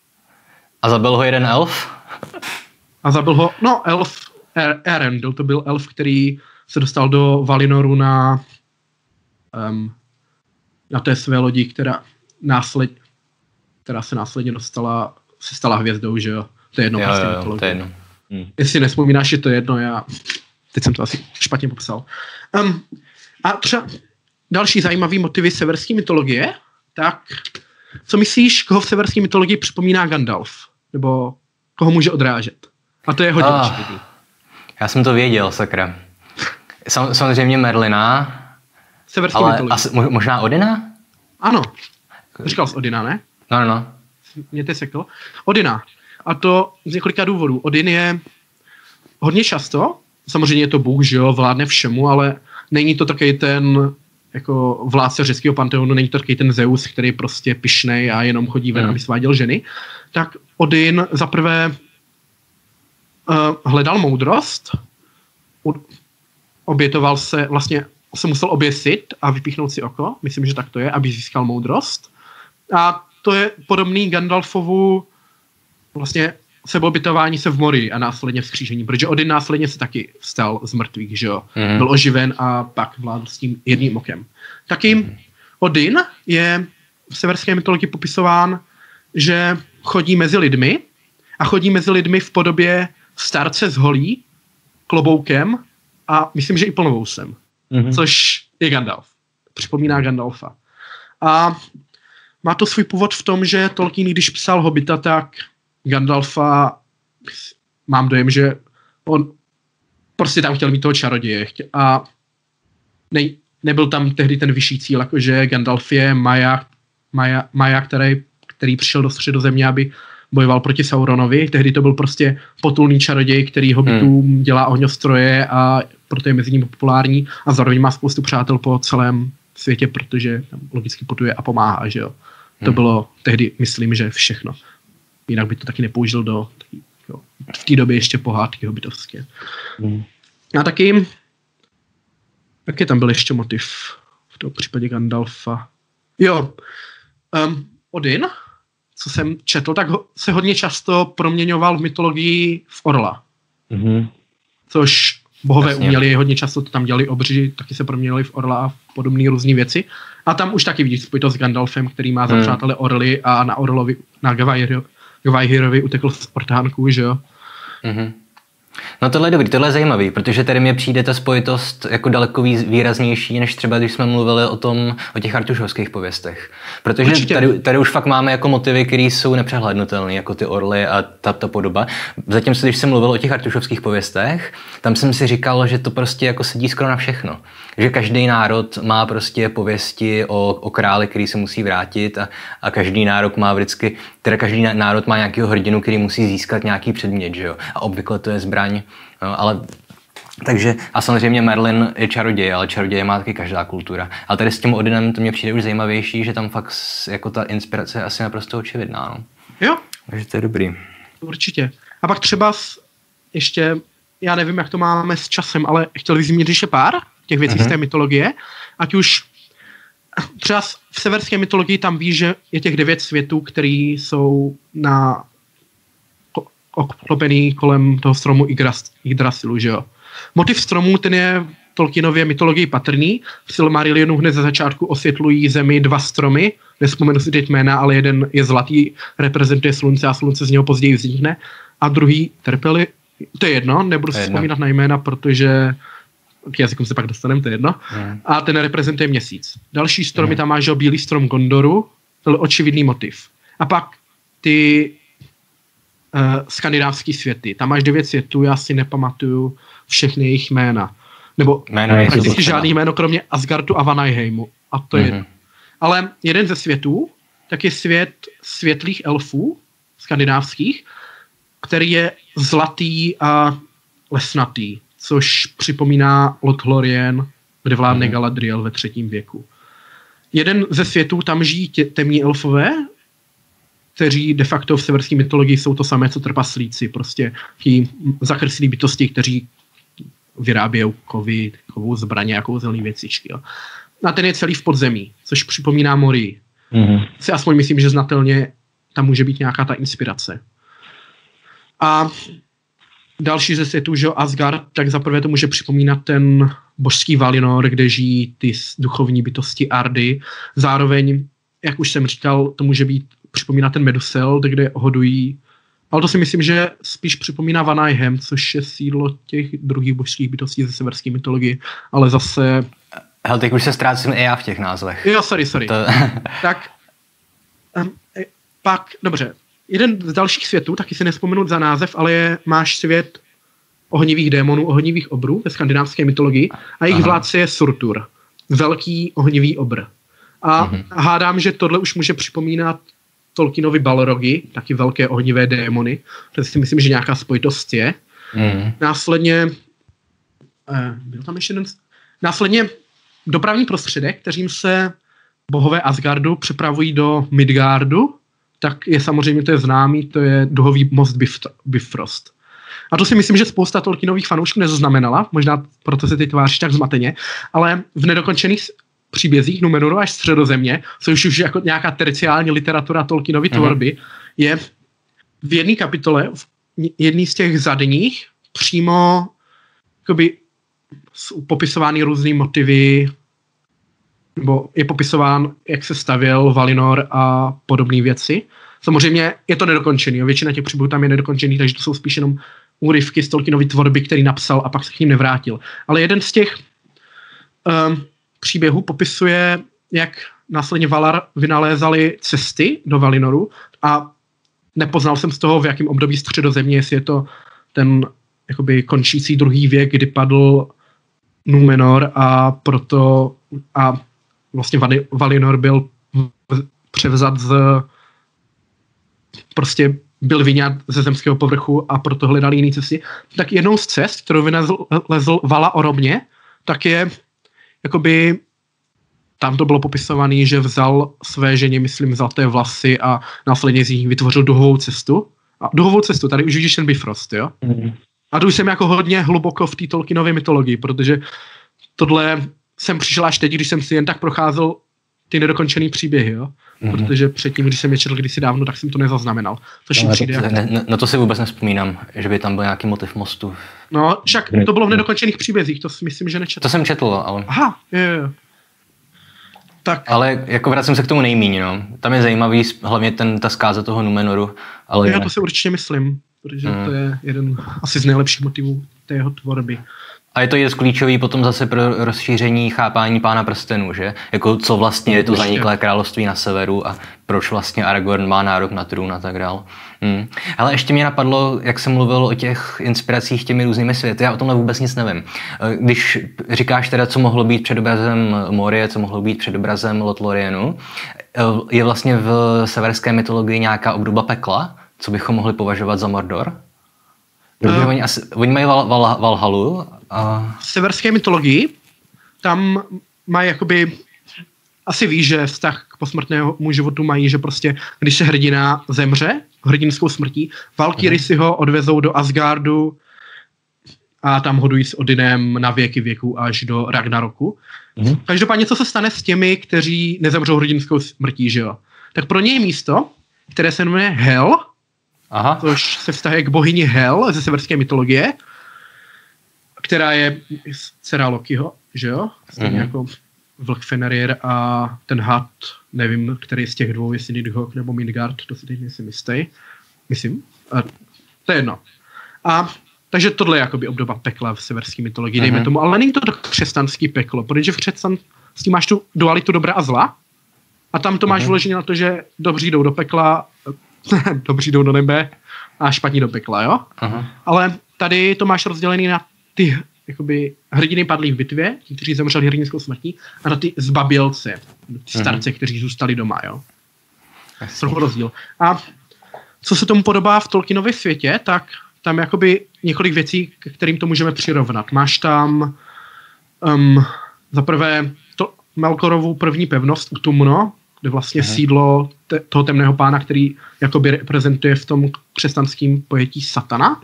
a zabil ho jeden elf? A zabil ho, no elf, Eärendil, to byl elf, který se dostal do Valinoru na um, na té své lodi, která následně která se následně dostala, se stala hvězdou, že jo? To je jedno. Jo, prostě jo, jo, to je jedno. Hmm. Jestli nespomínáš, je to jedno, já teď jsem to asi špatně popsal. Um, a třeba další zajímavý motivy severské mytologie, tak co myslíš, koho v severské mytologii připomíná Gandalf? Nebo koho může odrážet? A to je hodně oh, očividný. Já jsem to věděl, sakra. Sam, samozřejmě Merlina, severský ale asi, možná Odina? Ano. Říkal jsi Odina, ne? No, no, no. Mě to sekl. Odina. A to z několika důvodů. Odin je hodně často, samozřejmě je to bůh, že jo, vládne všemu, ale není to takový ten jako vládce řeckého panteonu, není to takový ten Zeus, který je prostě pyšnej a jenom chodí ven, mm. aby sváděl ženy. Tak Odin zaprvé uh, hledal moudrost, obětoval se, vlastně se musel oběsit a vypíchnout si oko, myslím, že tak to je, aby získal moudrost. A to je podobný Gandalfovu vlastně sebeobětování se v mori a následně vzkřížení, protože Odin následně se taky vstal z mrtvých, že jo. Mm. Byl oživen a pak vládl s tím jedním okem. Taky mm. Odin je v severské mytologii popisován, že chodí mezi lidmi a chodí mezi lidmi v podobě starce s holí, kloboukem a myslím, že i plnovousem, mm. což je Gandalf. Připomíná Gandalfa. A má to svůj původ v tom, že Tolkien, když psal Hobita, tak Gandalfa, mám dojem, že on prostě tam chtěl mít toho čaroděje. A ne, nebyl tam tehdy ten vyšší cíl, jakože Gandalf je Maja, Maja, Maja který, který přišel do Středozemě, aby bojoval proti Sauronovi. Tehdy to byl prostě potulný čaroděj, který Hobitům hmm. dělá ohňostroje a proto je mezi nimi populární a zároveň má spoustu přátel po celém světě, protože tam logicky putuje a pomáhá, že jo. To hmm. bylo tehdy, myslím, že všechno. Jinak by to taky nepoužil do jo, v té době ještě pohádky hobitovské. Hmm. A taky taky tam byl ještě motiv v to v případě Gandalfa. Jo, um, Odin, co jsem četl, tak ho, se hodně často proměňoval v mytologii v orla. Mm-hmm. Což bohové Jasně. uměli, hodně často to tam dělali obři, taky se proměnili v orla a podobné různé věci. A tam už taky vidíš spojitost s Gandalfem, který má za hmm. přátele orly a na orlovi, na Gwaihírovi utekl z ortánků, že jo? Mm-hmm. No tohle je dobrý, tohle je zajímavý, protože tady mně přijde ta spojitost jako daleko výraznější, než třeba když jsme mluvili o tom, o těch artušovských pověstech. Protože tady, tady už fakt máme jako motivy, které jsou nepřehlednutelné, jako ty orly a ta, ta podoba. Zatímco, když jsem mluvil o těch artušovských pověstech, tam jsem si říkal, že to prostě jako sedí skoro na všechno. Že každý národ má prostě pověsti o, o králi, který se musí vrátit a, a každý národ má vždycky, teda každý národ má nějakého hrdinu, který musí získat nějaký předmět, že jo? A obvykle to je zbraň. No, ale takže, a samozřejmě Merlin je čaroděj, ale čaroděje má taky každá kultura. Ale tady s tím Odinem to mě přijde už zajímavější, že tam fakt jako ta inspirace je asi naprosto očividná. No. Jo. Takže to je dobrý. Určitě. A pak třeba s, ještě, já nevím, jak to máme s časem, ale chtěl bych zmínit ještě pár těch věcí mm-hmm. z té mytologie. Ať už třeba v severské mytologii tam víš, že je těch devět světů, které jsou na oklopený kolem toho stromu Yggdrasilu, že jo. Motiv stromů, ten je v Tolkienově mytologii patrný. V Silmarillionu hned ze začátku osvětlují zemi dva stromy, nespomenu si teď jména, ale jeden je zlatý, reprezentuje slunce a slunce z něho později vznikne. A druhý trpěli, to je jedno, nebudu si vzpomínat na jména, protože k jazykům se pak dostaneme, to je jedno. Hmm. A ten reprezentuje měsíc. Další stromy hmm. tam má, že bílý strom Gondoru, to je očividný motiv. A pak ty Uh, skandinávský světy. Tam máš devět světů, já si nepamatuju všechny jejich jména. Nebo jména prakticky žádný jméno, kromě Asgardu a Vanajheimu. A to mm-hmm. je. Ale jeden ze světů, tak je svět světlých elfů, skandinávských, který je zlatý a lesnatý, což připomíná Lothlorien, kde vládne mm-hmm. Galadriel ve třetím věku. Jeden ze světů, tam žijí tě, temní elfové, kteří de facto v severské mytologii jsou to samé, co trpaslíci, prostě ti zachrslí bytosti, kteří vyrábějí kovy, kovou zbraně a kouzelné věcičky. Jo. A ten je celý v podzemí, což připomíná Morii. Mm-hmm. Si aspoň myslím, že znatelně tam může být nějaká ta inspirace. A další ze světů, že Asgard, tak zaprvé to může připomínat ten božský Valinor, kde žijí ty duchovní bytosti Ardy. Zároveň, jak už jsem říkal, to může být připomíná ten Meduseld, kde hodují, ale to si myslím, že spíš připomíná Vanajhem, což je sídlo těch druhých božských bytostí ze severské mytologie, ale zase... Hele, teď už se ztrácím i já v těch názvech. Jo, sorry, sorry. To... tak, um, pak, dobře, jeden z dalších světů, taky si nespomenu za název, ale je, máš svět ohnivých démonů, ohnivých obrů ve skandinávské mytologii a jejich vládce je Surtur, velký ohnivý obr. A uh-huh. hádám, že tohle už může připomínat Tolkienovi Balrogi, taky velké ohnivé démony, takže si myslím, že nějaká spojitost je. Mm. Následně eh, byl tam ještě jeden, následně dopravní prostředek, kterým se bohové Asgardu přepravují do Midgardu, tak je samozřejmě, to je známý, to je duhový most Bifrost. A to si myslím, že spousta Tolkienových fanoušků nezaznamenala, možná proto se teď tváří tak zmateně, ale v nedokončených příbězích Numenoru až Středozemě, což už jako nějaká terciální literatura Tolkienovy tvorby, uh-huh. je v jedné kapitole, v jedný z těch zadních, přímo jakoby, jsou popisovány různý motivy, nebo je popisován, jak se stavěl Valinor a podobné věci. Samozřejmě je to nedokončený, většina těch příběhů tam je nedokončený, takže to jsou spíš jenom úryvky z Tolkienovy tvorby, který napsal a pak se k ním nevrátil. Ale jeden z těch um, příběhu popisuje, jak následně Valar vynalézali cesty do Valinoru a nepoznal jsem z toho, v jakém období Středozemě, jestli je to ten jakoby končící druhý věk, kdy padl Númenor a proto a vlastně Valinor byl převzat z prostě byl vyňat ze zemského povrchu a proto hledali jiný cesty. Tak jednou z cest, kterou vynalezl Vala Oromně, tak je jakoby tam to bylo popisované, že vzal své ženě, myslím, zlaté vlasy a následně z nich vytvořil duhovou cestu. A duhovou cestu, tady už vidíš ten Bifrost, jo? Mm. A to už jsem jako hodně hluboko v té Tolkienově mytologii, protože tohle jsem přišel až teď, když jsem si jen tak procházel ty nedokončený příběhy, jo? Mm-hmm. Protože předtím, když jsem je četl kdysi dávno, tak jsem to nezaznamenal. Což no, přijde to, jako... ne, na to si vůbec nevzpomínám, že by tam byl nějaký motiv mostu. No, však to bylo v nedokončených příbězích, to si myslím, že nečetl. To jsem četl, ale... Aha, jo, jo. Tak. Ale jako vracím se k tomu nejmíň, no. Tam je zajímavý hlavně ten, ta zkáza toho Numenoru. Ale já to si určitě myslím, protože mm. to je jeden asi z nejlepších motivů té jeho tvorby. A je to je klíčový potom zase pro rozšíření chápání Pána prstenů, že? Jako co vlastně je to zaniklé království na severu a proč vlastně Aragorn má nárok na trůn a tak dál. Hmm. Ale ještě mě napadlo, jak jsem mluvil o těch inspiracích těmi různými světy, já o tomhle vůbec nic nevím. Když říkáš teda, co mohlo být předobrazem Morie, co mohlo být předobrazem Lothlorienu, je vlastně v severské mytologii nějaká obdoba pekla, co bychom mohli považovat za Mordor? Protože uh, oni, asi, oni mají val, val, Valhalu. A... V severské mytologii tam mají jakoby, asi víš, že vztah k posmrtnému životu mají, že prostě, když se hrdina zemře hrdinskou smrtí, Valkyry uh-huh. si ho odvezou do Asgardu a tam hodují s Odinem na věky věků až do Ragnaroku. Uh-huh. Každopádně, co se stane s těmi, kteří nezemřou hrdinskou smrtí, že jo? Tak pro ně je místo, které se jmenuje Hel, Aha. což se vztahuje k bohyni Hel ze severské mytologie, která je dcera Lokiho, že jo? Stejně mm-hmm. jako vlk Fenrir a ten had, nevím, který z těch dvou, jestli Nidhogg nebo Midgard, to si teď nejsem jistý. Myslím. A to je jedno. A takže tohle je jakoby obdoba pekla v severské mytologii, dejme mm-hmm. tomu, ale není to křesťanský peklo, protože v křesťanství máš tu dualitu dobra a zla a tam to máš mm-hmm. vyloženě na to, že dobří jdou do pekla, dobří jdou do nebe a špatní do pekla, jo? Aha. Ale tady to máš rozdělený na ty jakoby hrdiny padlí v bitvě, ti, kteří zemřeli hrdinskou smrtí, a na ty zbabělce, ty starce, kteří zůstali doma, jo? Trochu rozdíl. A co se tomu podobá v Tolkienově světě, tak tam jakoby několik věcí, k kterým to můžeme přirovnat. Máš tam um, za prvé to Melkorovu první pevnost Utumno, kde vlastně Aha. sídlo te, toho temného pána, který jakoby reprezentuje v tom křesťanském pojetí satana.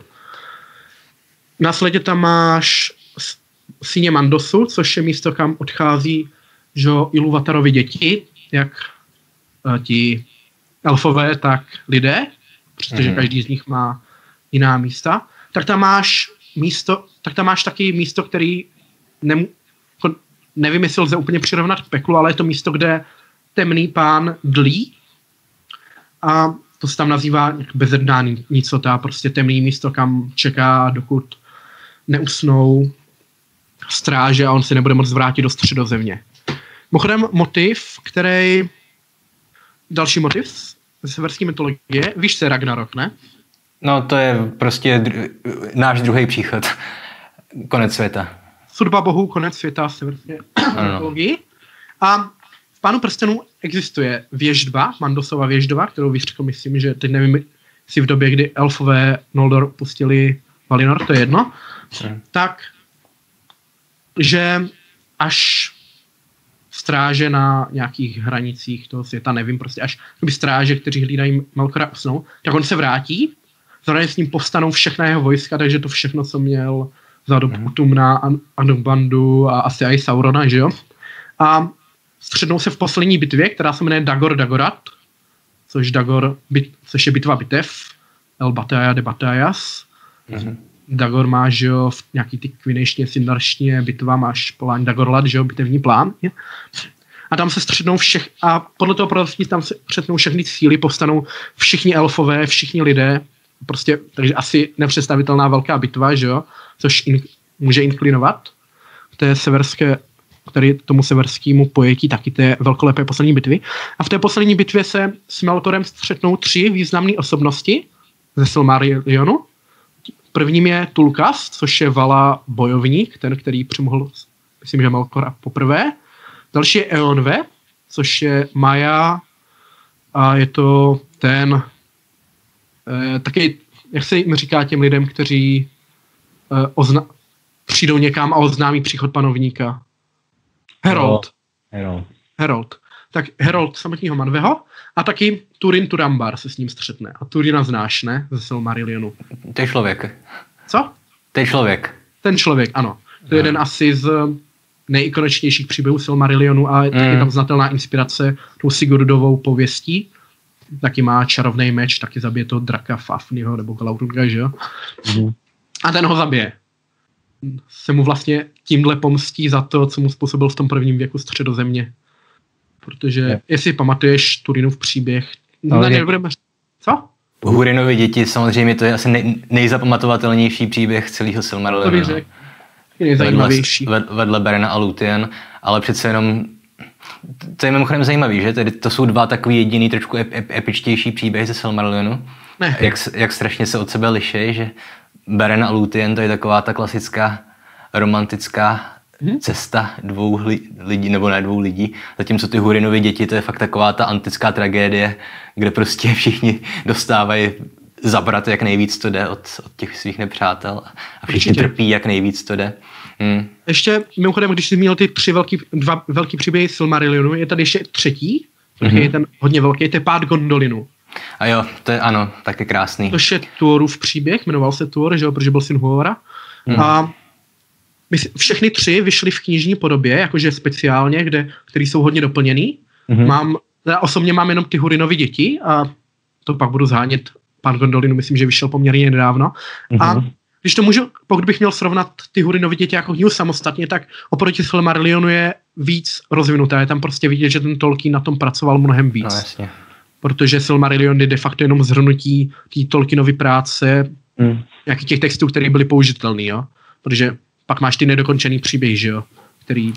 Následně tam máš síně Mandosu, což je místo, kam odchází že, Ilúvatarovi děti, jak uh, ti elfové, tak lidé, protože Aha. každý z nich má jiná místa. Tak tam máš místo, tak tam máš taky místo, který nem, nevím, jestli lze úplně přirovnat k peklu, ale je to místo, kde temný pán dlí a to se tam nazývá bezedná nicota, prostě temný místo, kam čeká, dokud neusnou stráže a on si nebude moct vrátit do středozemě. Mimochodem motiv, který další motiv ze severské mytologie, víš, co je Ragnarok, ne? No to je prostě dru- náš druhý příchod. Konec světa. Sudba bohů, konec světa v severské mytologii. A v Pánu prstenů existuje věždba, Mandosova věždba, kterou vyřkl, myslím, že teď nevím, jestli v době, kdy elfové Noldor pustili Valinor, to je jedno, hmm. tak, že až stráže na nějakých hranicích toho světa, nevím, prostě až stráže, kteří hlídají Melkora, usnou, tak on se vrátí, zároveň s ním povstanou všechna jeho vojska, takže to všechno, co měl za dobu hmm. Utumna, Andubandu a asi i Saurona, že jo? A střednou se v poslední bitvě, která se jmenuje Dagor Dagorat, což, Dagor, bit, což je bitva bitev, El Bataya de Batayas. Mm-hmm. Dagor má, že jo, v nějaký ty kvinejštině, sindarštině bitva, máš plán Dagorlad, že jo, bitevní plán. Je? A tam se střednou všech, a podle toho proroctví tam se střednou všechny síly, povstanou všichni elfové, všichni lidé, prostě, takže asi nepředstavitelná velká bitva, že jo, což in, může inklinovat v té severské, tady tomu severskému pojetí taky té velkolepé poslední bitvy. A v té poslední bitvě se s Melkorem střetnou tři významné osobnosti ze Silmarillionu. Prvním je Tulkas, což je Vala bojovník, ten, který přemohl, myslím, že Melkora poprvé. Další je Eonve, což je Maja a je to ten eh, taky, jak se jim říká těm lidem, kteří eh, ozna- přijdou někam a oznámí příchod panovníka. Herold. Herold. Herold. Tak Herold samotního Manveho a taky Turin Turambar se s ním střetne. A Turina znáš, ne? Ze Silmarillionu. To je člověk. Co? To je člověk. Ten člověk, ano. To je jeden asi z nejikoničtějších příběhů Silmarillionu a mm. je tam znatelná inspirace tou Sigurdovou pověstí. Taky má čarovný meč, taky zabije toho draka Fafnirho nebo Glaurunga, že jo? Mm. A ten ho zabije. Se mu vlastně tímhle pomstí za to, co mu způsobil v tom prvním věku Středozemě. Protože, je. jestli pamatuješ Turinův příběh, no, ne, nebudeme... Co? Hurinovi děti, samozřejmě to je asi nej, nejzapamatovatelnější příběh celého Silmarillionu. To bych řekl. Nejzajímavější. Vedle, vedle Berena a Luthien, ale přece jenom to je mimochodem zajímavý, že? Tedy to jsou dva takový jediný trošku ep, ep, epičtější příběhy ze Silmarillionu. Ne. Jak, jak strašně se od sebe liší, že Beren a Luthien to je taková ta klasická romantická hmm. cesta dvou lidí, nebo ne dvou lidí, zatímco ty Hurinovi děti to je fakt taková ta antická tragédie, kde prostě všichni dostávají zabrat, jak nejvíc to jde od, od těch svých nepřátel a všichni Určitě. trpí, jak nejvíc to jde. Hmm. Ještě, mimochodem, když jsi měl ty tři velký, dva velký příběhy Silmarillionu, je tady ještě třetí, mm-hmm. je ten hodně velký, to je Pád Gondolinu. A jo, to je ano, taky krásný. To je Tuorův příběh, jmenoval se Tuor, že jo, protože byl syn Huora. Mm. A my všechny tři vyšly v knižní podobě, jakože speciálně, kde, který jsou hodně doplněný. Mm-hmm. Mám, já osobně mám jenom ty Hurinovi děti a to pak budu zhánět. Pád Gondolinu, myslím, že vyšel poměrně nedávno. Mm-hmm. A když to můžu, pokud bych měl srovnat ty Hurinovi děti jako knihu samostatně, tak oproti Silmarillionu je víc rozvinuté. Je tam prostě vidět, že ten Tolkien na tom pracoval mnohem víc. No, jasně. Protože Silmarillion je de facto jenom zhrnutí té Tolkienovy práce, mm. nějakých těch textů, které byly použitelný, jo. Protože pak máš ty nedokončený příběhy, že jo, který...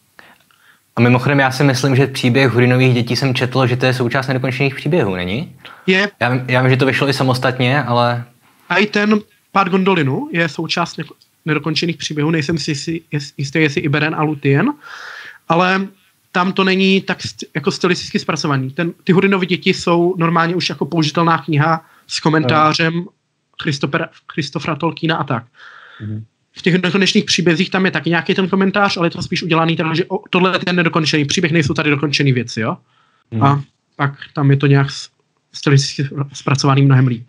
A mimochodem já si myslím, že příběh Hurinových dětí jsem četl, že to je součást nedokončených příběhů, není? Je. Já vím, já vím, že to vyšlo i samostatně, ale... A i ten Pád Gondolinu je součást nedokončených příběhů, nejsem si jistý, jestli i Beren a Luthien, ale tam to není tak jako stylisticky zpracovaný. Ten, ty Hurinovi děti jsou normálně už jako použitelná kniha s komentářem Christophera Tolkiena a tak. Mhm. V těch nekonečných příbězích tam je taky nějaký ten komentář, ale je to spíš udělaný tak, že tohle je ten nedokončený příběh, nejsou tady dokončený věci, jo? Mhm. A pak tam je to nějak stylisticky zpracovaný mnohem líp.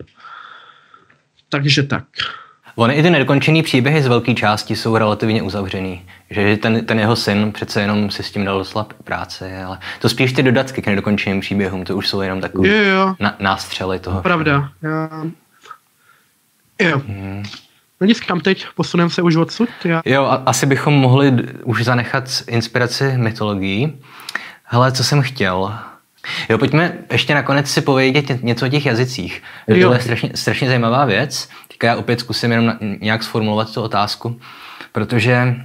Takže tak. Ony i ty nedokončený příběhy z velké části jsou relativně uzavřený. Že ten, ten jeho syn přece jenom si s tím dal docela práce, ale to spíš ty dodatky k nedokončeným příběhům, to už jsou jenom takové na, nástřely toho. Pravda. Já... Jo. Hmm. No nic, kam teď? Posuneme se už odsud? Já... Jo, a, asi bychom mohli už zanechat inspiraci mytologií. Hele, co jsem chtěl... Jo, pojďme ještě nakonec si povědět něco o těch jazycích. To je strašně, strašně zajímavá věc. Teďka já opět zkusím jenom na, nějak sformulovat tu otázku, protože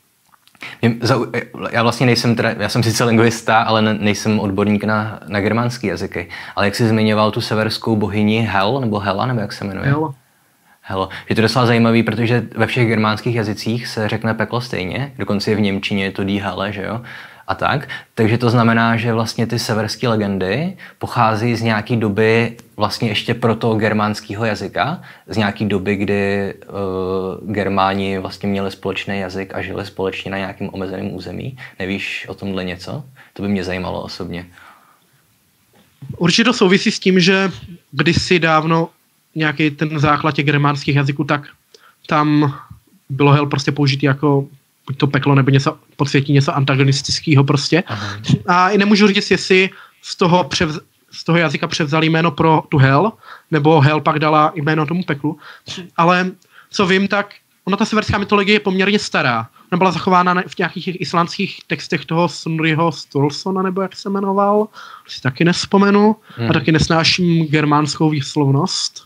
já vlastně nejsem, teda, já jsem sice lingvista, ale ne, nejsem odborník na, na germánský jazyky. Ale jak jsi zmiňoval tu severskou bohyni Hel, nebo Hela, nebo jak se jmenuje? Hel. Helo. Je to docela zajímavý, protože ve všech germánských jazycích se řekne peklo stejně, dokonce i v němčině je to die Hölle, že jo? A tak. Takže to znamená, že vlastně ty severské legendy pochází z nějaké doby vlastně ještě proto-germánského jazyka, z nějaké doby, kdy uh, Germáni vlastně měli společný jazyk a žili společně na nějakém omezeném území. Nevíš o tomhle něco? To by mě zajímalo osobně. Určitě to souvisí s tím, že kdysi dávno nějaký ten základ těch germánských jazyků, tak tam bylo Hel prostě použitý jako buď to peklo, nebo něco podsvětí, něco antagonistického prostě. Aha. A i nemůžu říct, jestli z toho, převz, z toho jazyka převzali jméno pro tu Hel, nebo Hel pak dala jméno tomu peklu. Ale co vím, tak ona ta severská mytologie je poměrně stará. Ona byla zachována v nějakých islandských textech toho Snorriho Sturlusona, nebo jak se jmenoval, si taky nespomenu. Hmm. A taky nesnáším germánskou výslovnost.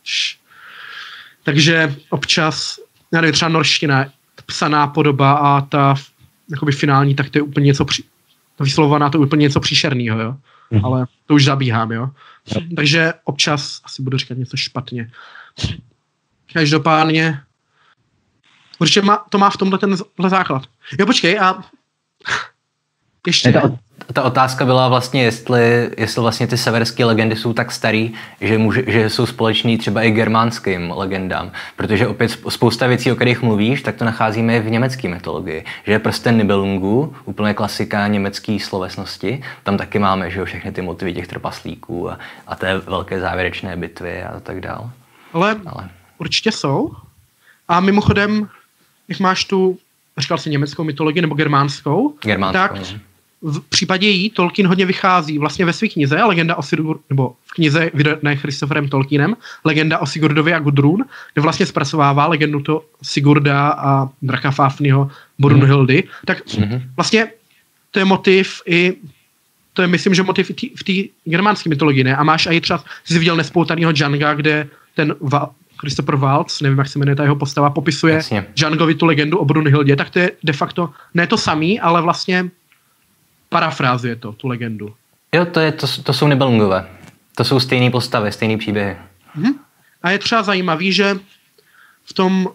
Takže občas, já nevím, třeba norština, psaná podoba a ta jakoby finální, tak to je úplně něco při, vyslovovaná, to je úplně něco příšernýho, jo. Mm. Ale to už zabíhám, jo. Yep. Takže občas asi budu říkat něco špatně. Každopádně určitě má, to má v tomhle ten základ. Jo, počkej, a ještě... Ta, ta otázka byla vlastně, jestli, jestli vlastně ty severské legendy jsou tak starý, že, může, že jsou společný třeba i germánským legendám. Protože opět spousta věcí, o kterých mluvíš, tak to nacházíme v německé mytologii. Že je prsten Nibelungu, úplně klasika německé slovesnosti. Tam taky máme, že jo, všechny ty motivy těch trpaslíků a, a té velké závěrečné bitvy a tak dál. Ale, Ale určitě jsou. A mimochodem, jak máš tu říkal si německou mytologii nebo germánskou, Germánskou, tak no. v případě jí Tolkien hodně vychází vlastně ve své knize Legenda o Sigurd, nebo v knize vydané Christopherem Tolkienem Legenda o Sigurdovi a Gudrun, kde vlastně zpracovává legendu to Sigurda a Draka Fafniho, Brunhildy, mm. tak mm-hmm. vlastně to je motiv i, to je myslím, že motiv i v té germánské mytologii, ne? A máš i třeba, jsi viděl Nespoutanýho Djanga, kde ten Va- Christopher Waltz, nevím, jak se jmenuje ta jeho postava, popisuje Jasně. Djangovi tu legendu o Brunhildě, tak to je de facto ne to samý, ale vlastně parafrázuje to, tu legendu. Jo, to, je, to, to jsou Nibelungové. To jsou stejné postavy, stejné příběhy. Mhm. A je třeba zajímavý, že v tom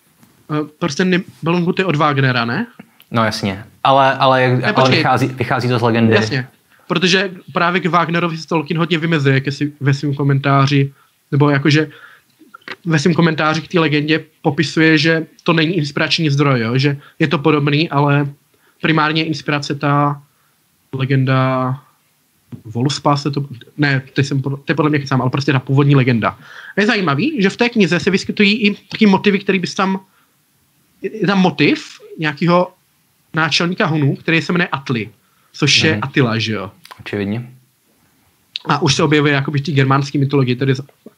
prostě Nibelungu to je od Wagnera, ne? No jasně, ale, ale, ne, ale vychází, vychází to z legendy. Jasně, protože právě k Wagnerovi se Tolkien hodně vymezuje ve svém komentáři, nebo jakože ve svém komentáři k té legendě popisuje, že to není inspirační zdroj, jo? Že je to podobný, ale primárně inspirace ta legenda Voluspa se to... Ne, teď jsem, to je podle mě sám, ale prostě ta původní legenda. A je zajímavý, že v té knize se vyskytují i taky motivy, který bys tam... Je tam motiv nějakého náčelníka Hunů, který se jmenuje Atli, což je mm. Attila, že jo? Očividně. A už se objevuje jakoby v té germánské mytologii, tedy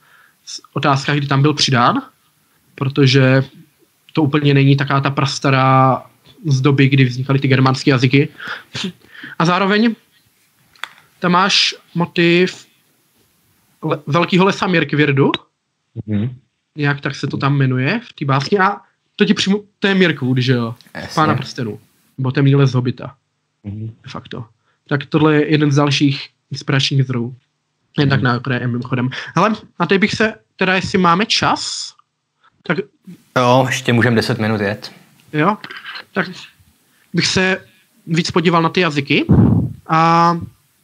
otázka, kdy tam byl přidán, protože to úplně není taká ta prastará z doby, kdy vznikaly ty germánské jazyky. A zároveň tam máš motiv le- velkýho lesa Mirkvirdu, mm-hmm. nějak tak se to tam jmenuje v té básni, a to ti přímo, to je Mirkwood, že jo, z Pána prstenů, nebo temný les Hobita, mm-hmm. de facto. Tak tohle je jeden z dalších inspiračních zdrojů. Jen mm-hmm. tak na okraje mimochodem. Hele, a teď bych se, teda jestli máme čas, tak... Jo, ještě můžeme deset minut jet. Jo, tak bych se víc podíval na ty jazyky a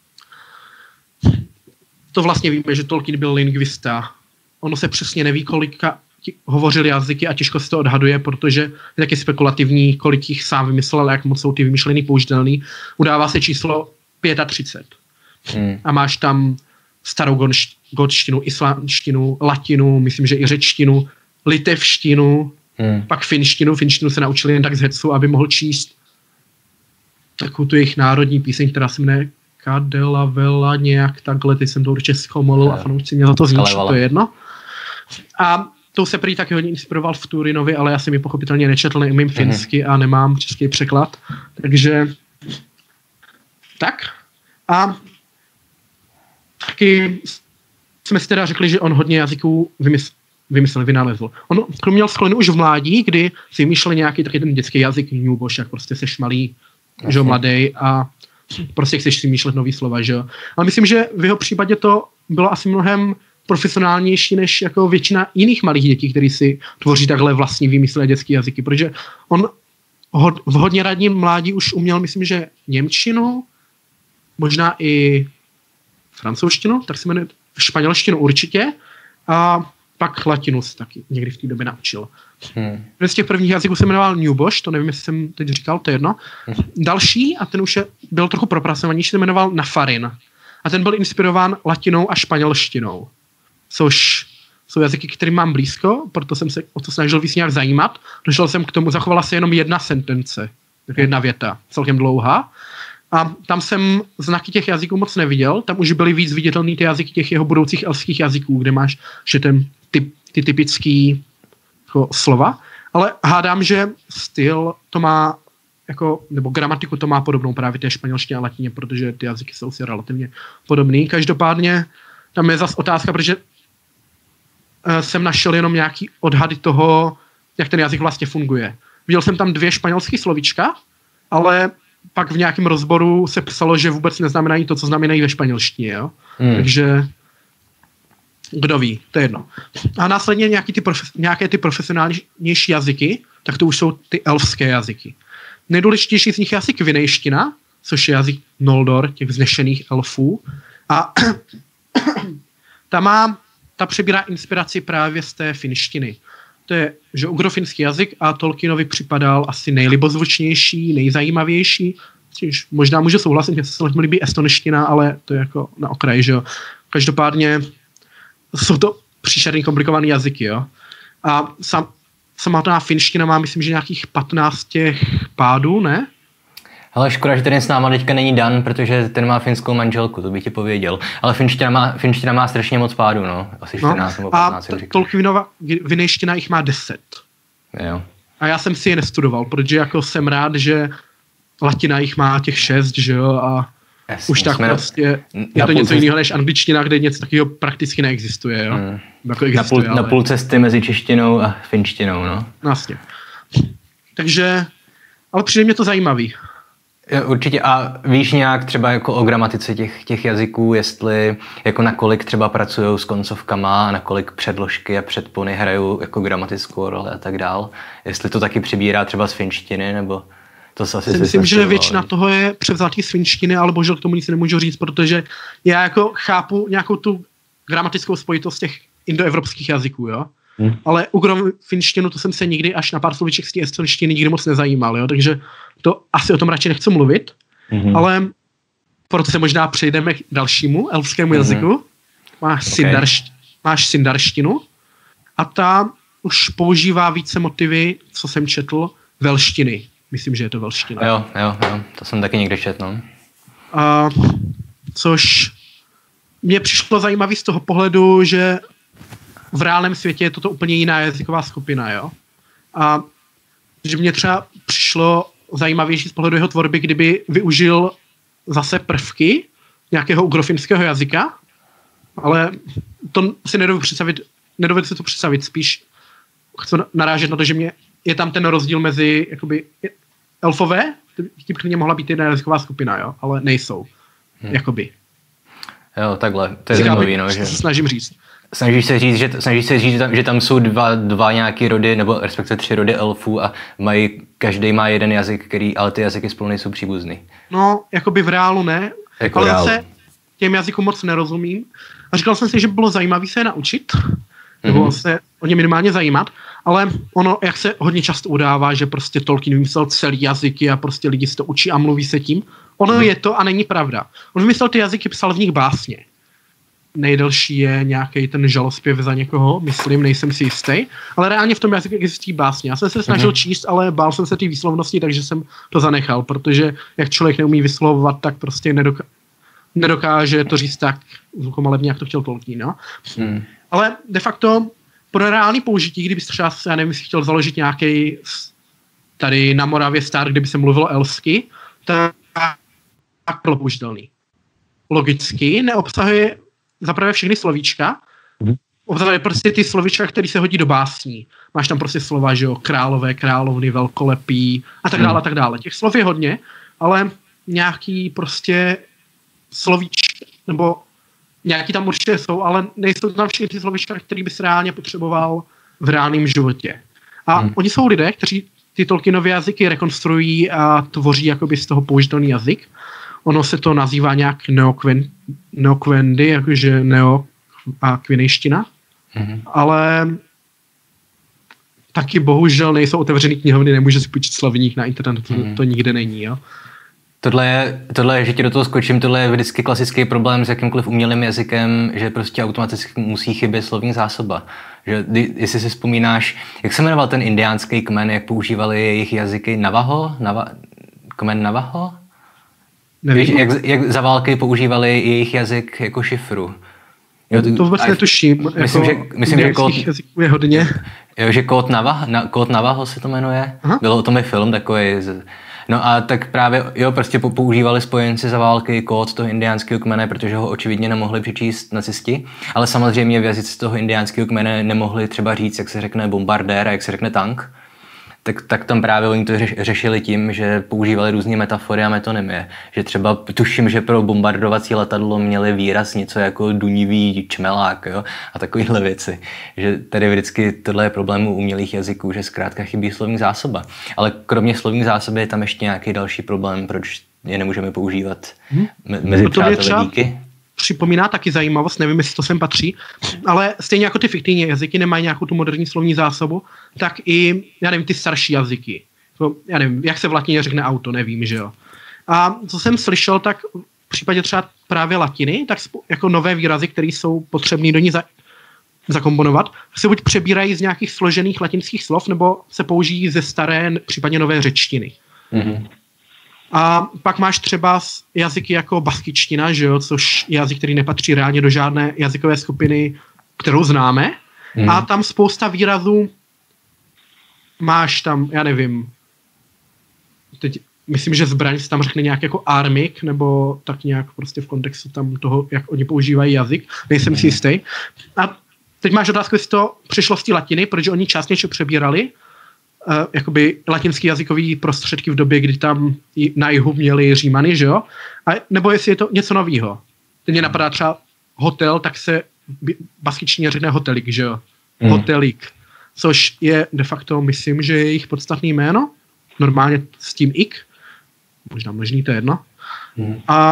to vlastně víme, že Tolkien byl lingvista. Ono se přesně neví, kolika hovořil jazyky a těžko se to odhaduje, protože je taky spekulativní, kolik jich sám vymyslel, jak moc jsou ty vymyšlený použitelný. Udává se číslo třicet pět. Hmm. A máš tam starou gotštinu, islandštinu, latinu, myslím, že i řečtinu, litevštinu, Hmm. pak finštinu. Finštinu se naučili jen tak z hecu, aby mohl číst takovou tu jejich národní píseň, která se jmenuje Kadela Vela, nějak takhle, teď jsem to určitě zkomolil a fanoušci mě za to zničí, to je jedno. A to se prý taky hodně inspiroval v Turinovi, ale já jsem ji pochopitelně nečetl, neumím hmm. finsky a nemám český překlad, takže tak. A taky jsme si teda řekli, že on hodně jazyků vymyslel, vymyslel, vynalezl. On měl sklonu už v mládí, kdy si vymýšlel nějaký taky ten dětský jazyk newboš, jak prostě seš malý, že mladý a prostě chceš si vymýšlet nový slova, že jo. Ale myslím, že v jeho případě to bylo asi mnohem profesionálnější než jako většina jiných malých dětí, kteří si tvoří takhle vlastní vymyslé dětský jazyky, protože on v hodně radním mládí už uměl, myslím, že němčinu, možná i francouzštinu, tak se jmenuje španělštinu určitě, a pak latinu se taky někdy v té době naučil. Hmm. Z těch prvních jazyků se jmenoval Newboš, to nevím, jestli jsem teď říkal, to je jedno. Hmm. Další, a ten už je, byl trochu propracovanější, se jmenoval Nafarin. A ten byl inspirován latinou a španělštinou, což jsou jazyky, kterým mám blízko, proto jsem se o to snažil víc nějak zajímat. Došel jsem k tomu, zachovala se jenom jedna sentence, jedna věta, celkem dlouhá. A tam jsem znaky těch jazyků moc neviděl, tam už byly víc viditelný ty jazyky těch jeho budoucích elfských jazyků, kde máš že ten typ, ty typický jako, slova, ale hádám, že styl to má jako, nebo gramatiku to má podobnou právě té španělštině a latině, protože ty jazyky jsou si relativně podobný. Každopádně tam je zase otázka, protože uh, jsem našel jenom nějaký odhady toho, jak ten jazyk vlastně funguje. Viděl jsem tam dvě španělské slovíčka, ale pak v nějakém rozboru se psalo, že vůbec neznamenají to, co znamenají ve španělštině, jo? Hmm. Takže kdo ví, to je jedno. A následně nějaký ty profe- nějaké ty profesionálnější jazyky, tak to už jsou ty elfské jazyky. Nejdůležitější z nich je asi kvinejština, což je jazyk Noldor, těch vznešených elfů. A ta má, ta přebírá inspiraci právě z té finštiny. To je, že ugrofinský jazyk a Tolkienovi připadal asi nejlibozvučnější, nejzajímavější. Možná můžu souhlasit, mě se líbí estonština, ale to je jako na okraji, že jo. Každopádně jsou to příšerný komplikovaný jazyky, jo. A sam, samotná finština má, myslím, že nějakých patnáct těch pádů, ne? Ale škoda, že ten s náma teďka není Dan, protože ten má finskou manželku, to bych ti pověděl. Ale finština má, finština má strašně moc pádů, no. Asi čtrnáct no, nebo patnáct. A Tolkienova vinejština jich má deset. Jo. A já jsem si je nestudoval, protože jako jsem rád, že latina jich má těch šest, že jo, a jasně, už tak prostě je to něco jiného než angličtina, kde něco takového prakticky neexistuje, jo. Hmm. Jako existuje, na, půl, ale... na půl cesty mezi češtinou a finštinou, no. Vlastně. Takže, ale přijde mě to zajímavý. Určitě. A víš nějak třeba jako o gramatice těch, těch jazyků, jestli jako nakolik třeba pracují s koncovkama a nakolik předložky a předpony hrajou jako gramatickou roli a tak dál. Jestli to taky přibírá třeba z finštiny, nebo to se asi... Myslím, že většina toho je převzatý z finštiny, ale bohužel k tomu nic nemůžu říct, protože já jako chápu nějakou tu gramatickou spojitost těch indoevropských jazyků, jo. Hmm. Ale u finštinu to jsem se nikdy až na pár slovíček z té estonštiny nikdy moc nezajímal, jo? Takže to asi o tom radši nechci mluvit, hmm. ale proto se možná přejdeme k dalšímu elfskému hmm. jazyku. Máš, okay. sindaršt, máš sindarštinu a ta už používá více motivy, co jsem četl, velštiny. Myslím, že je to velština. Jo, jo, jo, to jsem taky někde četl, no. A, což mě přišlo zajímavý z toho pohledu, že v reálném světě je toto úplně jiná jazyková skupina, jo. A že mě třeba přišlo zajímavější z pohledu jeho tvorby, kdyby využil zase prvky nějakého ugrofinského jazyka, ale to si nedovedu představit, nedovedu si to představit, spíš chci narážet na to, že mě je tam ten rozdíl mezi jakoby elfové, tím klidně mohla být jedna jazyková skupina, jo, ale nejsou, hmm. jakoby. Jo, takhle, to je zajímavý, no, že... se snažím říct. Snažíš se říct, že, snažíš se říct, že, tam, že tam jsou dva, dva nějaký rody, nebo respektive tři rody elfů a mají, každý má jeden jazyk, který, ale ty jazyky spolu nejsou příbuzný. No, jakoby v reálu ne, jako ale reálu. Zase těm jazykům moc nerozumím. A říkal jsem si, že by bylo zajímavé se je naučit, nebo mm-hmm. se o ně minimálně zajímat, ale ono, jak se hodně často udává, že prostě Tolkien vymyslel celý jazyky a prostě lidi se to učí a mluví se tím, ono mm-hmm. je to a není pravda. On vymyslel ty jazyky, psal v nich básně. Nejdelší je nějaký ten žalospěv za někoho, myslím, nejsem si jistý, ale reálně v tom jazyku existují básně. Já jsem se snažil mm-hmm. číst, ale bál jsem se té výslovnosti, takže jsem to zanechal, protože jak člověk neumí vyslovovat, tak prostě nedoká- nedokáže to říct tak zvukomalebně, jak to chtěl Tolkien, no. Mm. Ale de facto pro reálný použití, kdyby třeba, já nevím, jestli chtěl založit nějaký tady na Moravě Star, kde by se mluvilo elsky, tak bylo použitelný. Logicky neobsahuje zaprvé všechny slovíčka, mm. obsahuje prostě ty slovíčka, které se hodí do básní. Máš tam prostě slova, že jo, králové, královny, velkolepí a tak dále, mm. a tak dále. Těch slov je hodně, ale nějaký prostě slovíčka, nebo nějaký tam určitě jsou, ale nejsou tam všechny ty slovíčka, které bys reálně potřeboval v reálném životě. A mm. oni jsou lidé, kteří ty Tolkienovy jazyky rekonstruují a tvoří jakoby z toho použitelný jazyk. Ono se to nazývá nějak neokven, neokvendy, jakože neo a kvinejština, mm-hmm. ale taky bohužel nejsou otevřený knihovny, nemůže si půjčit slovník na internetu, mm-hmm. to, to nikde není, jo. Tohle je, tohle je, že ti do toho skočím, tohle je vždycky klasický problém s jakýmkoliv umělým jazykem, že prostě automaticky musí chybět slovní zásoba. Že, jestli si vzpomínáš, jak se jmenoval ten indiánský kmen, jak používali jejich jazyky Navaho? Nava, kmen Navaho? Víš, jak, jak za války používali jejich jazyk jako šifru. Jo, to vůbec netuším. Myslím, jako že, myslím, že kód, jazyků je hodně. Jo, že kód Navaho, na, kód Navaho se to jmenuje. Aha. Bylo o tom i film takový. No a tak právě, jo, prostě používali spojenci za války kód toho indiánského kmene, protože ho očividně nemohli přečíst nacisti, ale samozřejmě v jazyce toho indiánského kmene nemohli třeba říct, jak se řekne bombardér a jak se řekne tank. Tak, tak tam právě oni to řeš, řešili tím, že používali různé metafory a metonymie. Že třeba tuším, že pro bombardovací letadlo měli výraz něco jako dunivý čmelák, jo? A takovéhle věci. Že tady vždycky tohle je problém u umělých jazyků, že zkrátka chybí slovní zásoba. Ale kromě slovní zásoby je tam ještě nějaký další problém, proč je nemůžeme používat hmm. mezi přáteli díky. Připomíná taky zajímavost, nevím, jestli to sem patří, ale stejně jako ty fiktivní jazyky nemají nějakou tu moderní slovní zásobu, tak i, já nevím, ty starší jazyky. To, já nevím, jak se v latině řekne auto, nevím, že jo. A co jsem slyšel, tak v případě třeba právě latiny, tak jako nové výrazy, které jsou potřebné do ní za, zakomponovat, se buď přebírají z nějakých složených latinských slov, nebo se použijí ze staré, případně nové řečtiny. Mm-hmm. A pak máš třeba jazyky jako baskičtina, že jo, což je jazyk, který nepatří reálně do žádné jazykové skupiny, kterou známe. Mm. A tam spousta výrazů máš tam, já nevím, teď myslím, že zbraň se tam řekne nějak jako armik, nebo tak nějak prostě v kontextu tam toho, jak oni používají jazyk, nejsem si jistý. A teď máš otázku, jestli to přišlo z té latiny, protože oni část něco přebírali, uh, jakoby latinský jazykový prostředky v době, kdy tam na jihu měli Římany, že jo? A, nebo jestli je to něco novýho. Teď mě napadá třeba hotel, tak se baskičtině řekne hotelik, že jo? Mm. Hotelik. Což je de facto, myslím, že je jejich podstatný jméno. Normálně s tím ik. Možná možný, to je jedno. Mm. A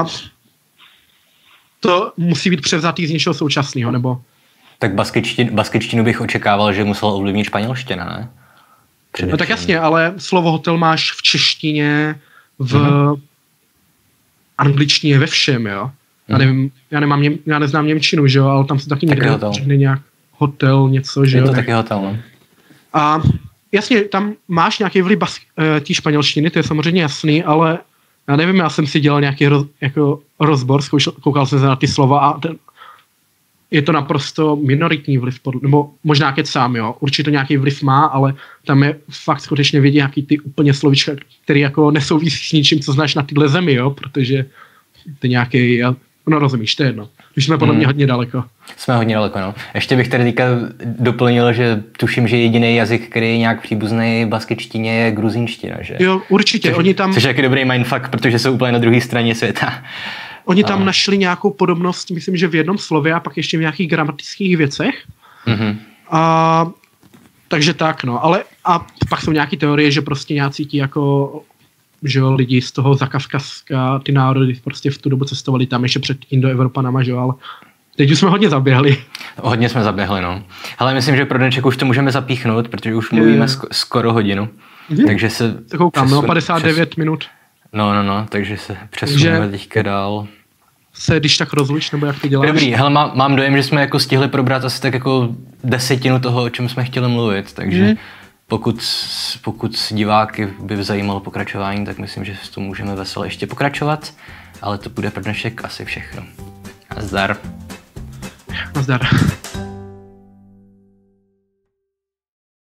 to musí být převzatý z něčeho současného, nebo... Tak baskičtinu, baskičtinu bych očekával, že musel ovlivnit španělština, ne? Především. No tak jasně, ale slovo hotel máš v češtině, v mm. angličtině, ve všem, jo? Mm. Já nevím, já, nemám něm, já neznám němčinu, že jo, ale tam se taky někde řekne nějak hotel, něco, že je jo? Je to taky hotel, no. A jasně, tam máš nějaký vliv bas, tí španělštiny, to je samozřejmě jasný, ale já nevím, já jsem si dělal nějaký roz, jako rozbor, zkoušel, koukal jsem se na ty slova a ten, je to naprosto minoritní vliv, nebo možná kecám, jo, určitě nějaký vliv má, ale tam je fakt skutečně vidět nějaký ty úplně slovíčka, který jako nesouvisí s ničím, co znáš na tyhle zemi, jo, protože to nějaký, no rozumíš, to je jedno. Už jsme podle mě hmm. hodně daleko. Jsme hodně daleko, no. Ještě bych tady teďka doplnil, že tuším, že jediný jazyk, který je nějak příbuzný baskičtině, je gruzínština, že? Jo, určitě. Což, oni tam... což je jaký dobrý mindfuck, protože jsou úplně na druhé straně světa. Oni tam a... našli nějakou podobnost, myslím, že v jednom slově a pak ještě v nějakých gramatických věcech. Mm-hmm. A, takže tak, no. Ale a pak jsou nějaké teorie, že prostě nějací ti jako... že jo, lidi z toho Zakavkazska, ty národy prostě v tu dobu cestovali tam ještě před Indoevropanama, že jo, ale teď už jsme hodně zaběhli. Hodně jsme zaběhli, no. Ale myslím, že pro dnešek už to můžeme zapíchnout, protože už mluvíme je. Sk- skoro hodinu. Mm-hmm. Takže se... Tak koukám, přesun, no, padesát devět přes... minut. No, no, no, takže se přesuneme takže teďka dál. Se když tak rozluč, nebo jak to děláš? Dobrý, hele, má, mám dojem, že jsme jako stihli probrat asi tak jako desetinu toho, o čem jsme chtěli mluvit, takže... Mm. Pokud, pokud diváky by zajímalo pokračování, tak myslím, že s tom můžeme veselé ještě pokračovat, ale to bude pro dnešek asi všechno. Nazdar. Nazdar.